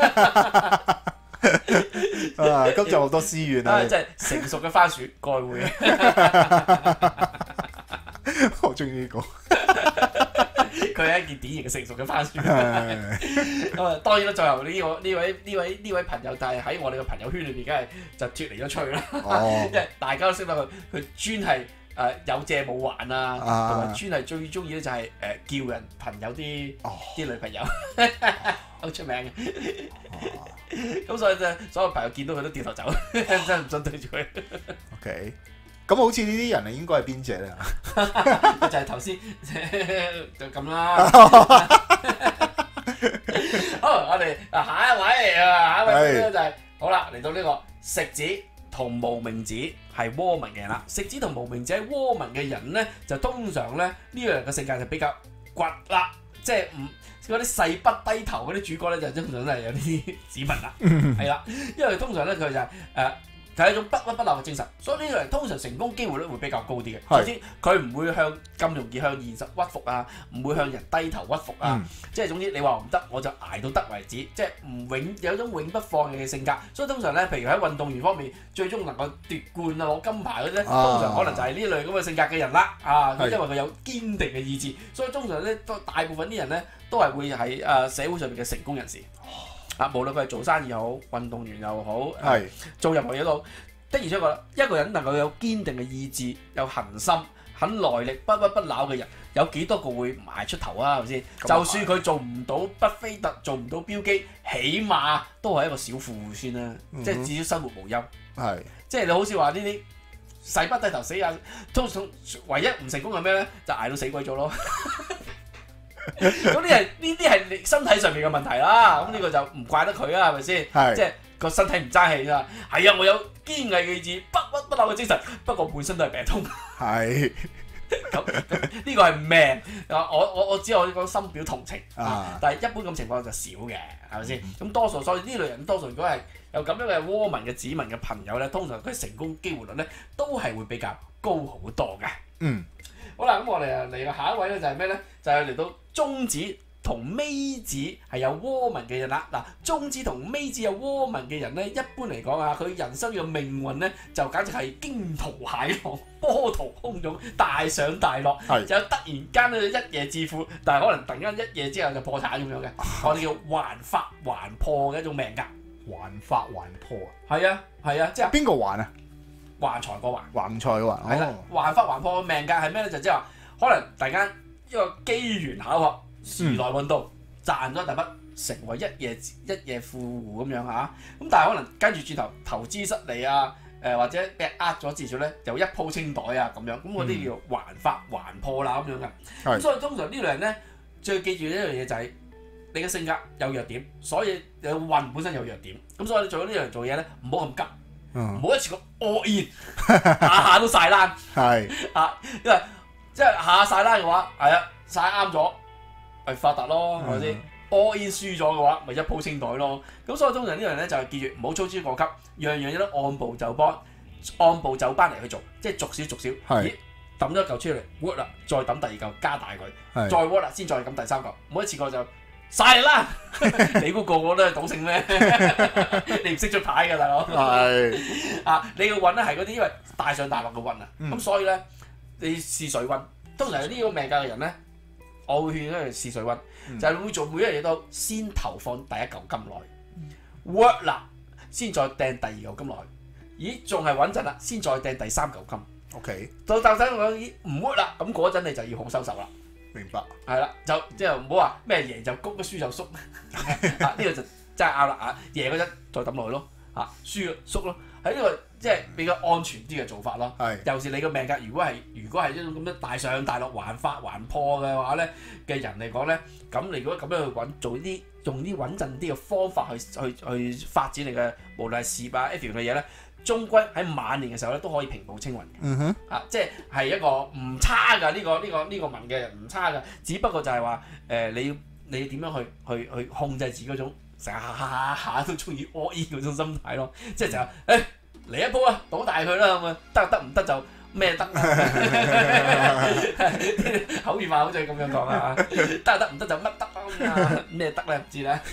今集好多私怨啊！ 真係成熟嘅番薯該會。 我中意呢個。 佢係一件典型嘅成熟嘅番薯。咁啊，當然啦，最後呢位朋友，但係喺我哋嘅朋友圈裏邊，梗係就脫離咗出去啦。因為大家都識得佢專係有借冇還啊，同埋專係最中意咧就係叫人朋友啲女朋友，好出名嘅。咁所以就所有朋友見到佢都掉頭走，真係唔想對住佢。 OK，咁好似呢啲人啊，應該係邊隻咧？ 就係頭先就咁啦。好，我哋下一位咧就係好啦，嚟到呢個食指同無名指係窩文嘅人啦。食指同無名指係窩文嘅人咧，就通常咧呢個人嘅性格就比較倔啦，即係唔。嗰啲誓不低頭嗰啲主角咧，就通常都係有啲指紋啦，係啦，因為通常咧佢就係係一種不屈不撓嘅精神，所以呢個人通常成功機會率會比較高啲嘅。首先佢唔會咁容易向現實屈服啊，唔會向人低頭屈服啊，即係總之你話唔得我就捱到得為止，即係有一種永不放棄嘅性格。所以通常咧，譬如喺運動員方面，最終能夠奪冠啊攞金牌嗰啲咧，通常可能就係呢類咁嘅性格嘅人啦。因為佢有堅定嘅意志，所以通常咧大部分啲人咧都係會喺社會上面嘅成功人士。無論佢係做生意又好，運動員又好，做任何嘢都好，的而且確一個人能夠有堅定嘅意志、有恆心、肯耐力、不屈不撓嘅人，有幾多個會邁出頭啊？係咪先？就算佢做唔到巴菲特，做唔到標基，起碼都係一個小富戶先啦。即係至少生活無憂。即係你好似話呢啲誓不低頭死啊，通常唯一唔成功係咩咧？就捱到死鬼咗咯。咁呢啲係你身體上面嘅問題啦，咁呢個就唔怪得佢啊，係咪先？即係個身體唔爭氣啊！係啊，我有堅毅嘅意志，不屈不撓嘅精神，不過本身都係病痛。係咁呢個係命。我只可以講深表同情但係一般咁情況就少嘅，係咪先？咁多數所以呢類人多數如果係有咁樣嘅窩文嘅指紋嘅朋友咧，通常佢成功機會率咧都係會比較高好多嘅。好啦，咁我哋嚟到下一位咧就係咩咧？就係嚟到中指同尾字係有渦紋嘅人啦。嗱，中指同尾字有渦紋嘅人咧，一般嚟講啊，佢人生嘅命運咧就簡直係驚濤駭浪、波濤洶湧、大上大落，就突然間咧一夜致富，但係可能突然間一夜之後就破產咁樣嘅，我哋叫還發還破嘅一種命格。 還發還破啊！ 係啊係啊，即係邊個還啊？ 橫財個橫， 橫財個橫。 係啦，還發還破嘅命格係咩咧？就即係話可能突然間一個機緣巧合、時來運到，賺咗一大筆，成為一夜富戶咁樣嚇。咁但係可能跟住轉頭投資失利啊，或者俾人呃咗至少咧，又一鋪清袋啊咁樣。咁嗰啲叫還發還破啦咁樣嘅。咁所以通常呢類人咧，最記住一樣嘢就係你嘅性格有弱點，所以你運本身有弱點。咁所以你做咗呢樣做嘢咧，唔好咁急。唔好一次過 all in， 下下都晒冷。係啊，因為即係下下晒冷嘅話，係啊晒啱咗，咪發達咯，係咪先？all in 輸咗嘅話，咪一鋪清袋咯。咁所以通常呢樣咧就係記住唔好操之過急，樣嘢都按部就班嚟去做，即係逐少逐少。咦，抌咗一嚿出嚟 work 啦，再抌第二嚿加大佢，再 work 啦，先再抌第三嚿，唔好一次過就晒啦！你估個個都係賭聖咩？你唔識出牌㗎大佬。係啊，你嘅運咧係嗰啲因為大上大落嘅運啊，咁所以咧你試水溫。通常呢個命格嘅人咧，我會勸佢試水溫，就係會做每一樣嘢都先投放第一嚿金落去 work 啦，先再掟第二嚿金落去。咦，仲係穩陣啦，先再掟第三嚿金。OK。到第三嚿咦唔 work 啦，咁嗰陣你就要好收手啦。明白，係啦，就即係唔好話咩贏就谷，輸就縮，呢個就真係啱啦嚇！贏嗰陣再抌落去咯，嚇輸就縮咯，喺呢個即係比較安全啲嘅做法咯。係，尤其是你個命格如果係一種咁樣大上大落、還發還破嘅話咧嘅人嚟講咧，咁你如果咁樣去做啲用啲穩陣啲嘅方法去發展你嘅無論係事業啊 F 樣嘅嘢咧。終歸喺晚年嘅時候咧，都可以平步青雲嘅。即係一個唔差㗎，呢個文嘅人唔差㗎，只不過就係話你點樣去控制自己嗰種成日下都中意 all in 嗰種心態咯，即係就嚟一鋪啊，賭大佢啦咁啊，得唔得就咩得啦，口語化好似咁樣講啊，得唔得就乜得啊，咩得咧唔知咧。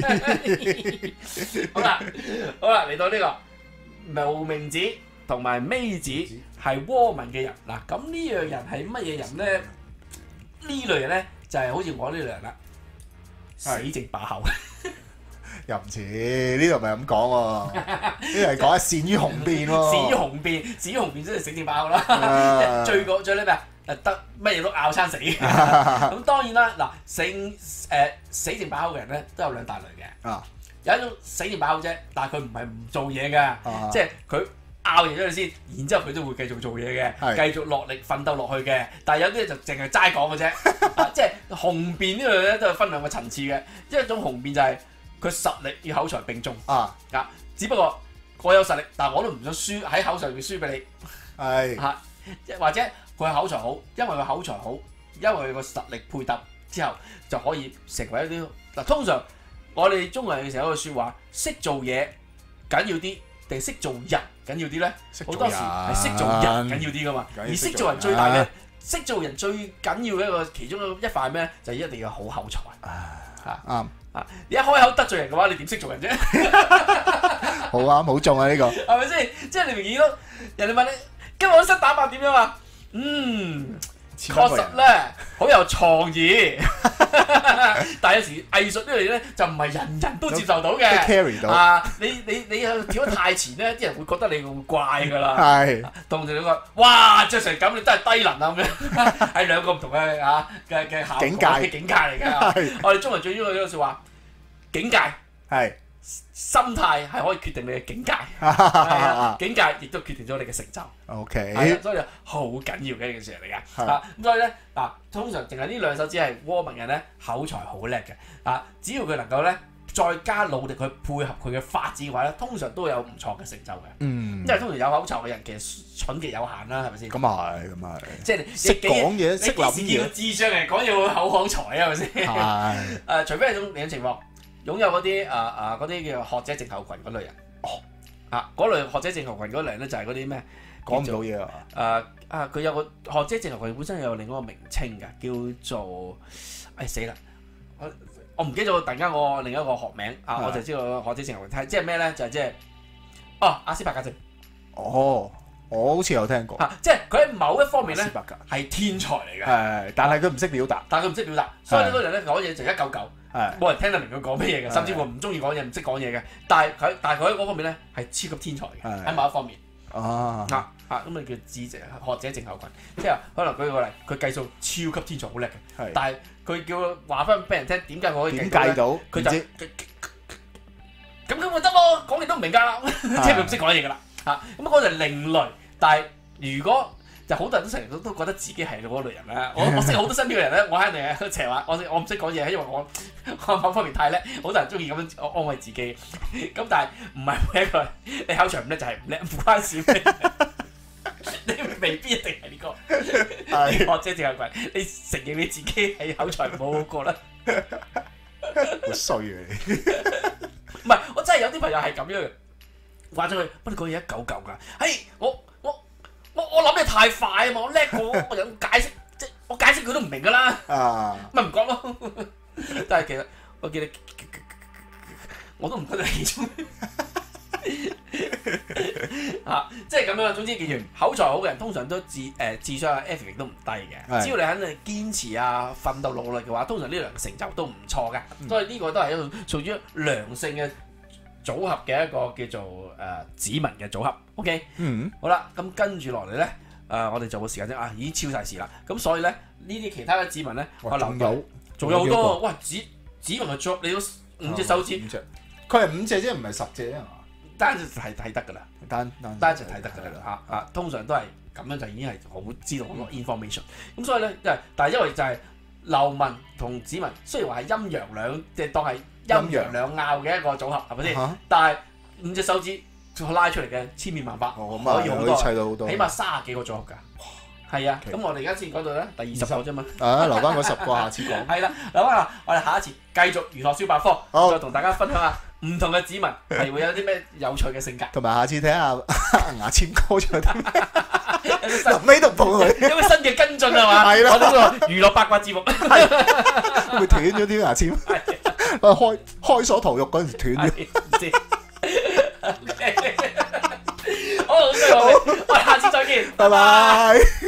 好啦，嚟到呢個。無名指同埋尾指係渦紋嘅人嗱，咁呢樣人係乜嘢人咧？呢類人咧就係好似我呢類人啦，死剩把口。 又唔似呢度咪咁講喎，呢度係講善於雄辯喎。 善於雄辯真係死剩把口啦。最叻咩啊？得乜嘢都拗餐死。咁當然啦，嗱死剩把口嘅人咧都有兩大類嘅。有一種死剩把口啫，但係佢唔係唔做嘢嘅，即係佢拗完咗佢先，然之後佢都會繼續做嘢嘅，繼續落力奮鬥落去嘅。但係有啲就淨係齋講嘅啫，即係雄辯呢樣咧都係分兩個層次嘅。一種雄辯就係佢實力與口才並重只不過我有實力，但係我都唔想輸喺口上面輸俾你，或者佢口才好，因為佢口才好，因為佢個實力配搭之後就可以成為一啲嗱通常。我哋中國人嘅時候有句説話，識做嘢緊要啲，定識做人緊要啲咧？好多時係識做人緊要啲噶嘛。而識做人最大嘅，識做人最緊要嘅一個其中一塊咩咧？就一定要好口才。啱你一開口得罪人嘅話，你點識做人啫？ 好啱，好中啊呢個。 係咪先？即係你明顯咯，人哋問你今日我身打扮點樣啊？確實咧，好有創意。但係有時藝術呢樣嘢咧，就唔係人人都接受到嘅。carry 到你跳得太前咧，啲人會覺得你會怪㗎啦。係，同住你講，哇，着成咁，你真係低能啊咁樣，係兩個唔同嘅嘅效果嘅境界嚟㗎。我哋中國最中意嗰句説話，境界係。心態係可以決定你嘅境界，境界亦都決定咗你嘅成就。OK，所以好緊要嘅一件事嚟㗎。咁所以咧通常淨係呢兩手指係渦紋人咧，口才好叻嘅。只要佢能夠咧再加努力去配合佢嘅發展嘅話咧，通常都有唔錯嘅成就嘅。因為通常有口才嘅人其實蠢極有限啦，係咪先？咁係，即係你識講嘢、識諗嘢，個智商嚟講要口才啊，係咪先？係。除非係種另一種情況。擁有嗰啲嗰啲叫學者症候群嗰類人，嗰類學者症候群嗰類人咧就係嗰啲咩講唔到嘢佢有個學者症候群本身有另一個名稱嘅，叫做死啦！ 我唔記得咗突然間我另一個學名啊，我就知道學者症候群，即係咩咧？就係即係阿斯伯格症。 哦，我好似有聽過。 即係佢喺某一方面咧係天才嚟嘅。 係，但係佢唔識表達。 所以呢個人咧講嘢就一嚿嚿，冇人聽得明佢講咩嘢嘅，甚至乎唔中意講嘢，唔識講嘢嘅。但係佢喺嗰方面咧係超級天才嘅，喺某一方面。咁你叫智者學者症候群，即係可能舉個例，佢計數超級天才好叻嘅，但係佢叫佢話翻俾人聽點解我可以計到，佢就咁咪得咯，講嘢都唔明㗎，即係佢唔識講嘢㗎啦咁嗰就係另類，但係如果就好多人都成日都覺得自己係嗰類人咧，我識好多身邊嘅人咧，我肯定係成日話我唔識講嘢，因為我某方面太叻，好多人中意咁樣安慰自己，咁但係唔係每一個你考場唔叻就係唔叻，唔關事。你未必一定係呢個學者症候群，你承認你自己係口才冇好過啦， 好衰啊你！ 唔係，我真係有啲朋友係咁樣嘅，話咗佢，不你講嘢一嚿嚿㗎，我諗嘢太快啊嘛，我叻過我有解釋，即係我解釋佢都唔明㗎啦，咪唔講咯。但係其實我記得我都唔覺得其中。即係咁樣啦。總之記住，口才好嘅人通常都智商啊 effort 都唔低嘅。只要你肯定堅持啊、奮鬥努力嘅話，通常呢兩個成就都唔錯嘅。所以呢個都係一個屬於良性嘅組合嘅一個叫做指紋嘅組合。OK，好啦，咁跟住落嚟咧，我哋做個時間啫啊，已經超晒時啦。咁所以咧呢啲其他嘅指紋咧，我留到仲有好多。哇，指紋嘅 job 你都5隻手指， 佢係5隻啫，唔係10隻啊嘛。 單就係睇得㗎啦，單就睇得㗎啦通常都係咁樣就已經係好知道好多 information。咁所以咧，但係因為就係流紋同指紋，雖然話係陰陽兩，即係當係陰陽兩拗嘅一個組合，係咪先？但係5隻手指拉出嚟嘅千變萬化，可以好多，起碼30幾個組合㗎。係啊，咁我哋而家先講到咧第20個啫嘛。 留翻嗰10個下次講。 係啦，留翻我哋下一次繼續娛樂小百科，再同大家分享下唔同嘅指紋係會有啲咩有趣嘅性格。 同埋下次睇下牙籤哥仲有啲臨尾度報佢， 有咩新嘅跟進係嘛？ 係啦， 我哋呢個娛樂八卦節目會斷咗啲牙籤，開鎖屠肉嗰陣時斷咗。 唔知。好，我哋下次再見， 拜拜。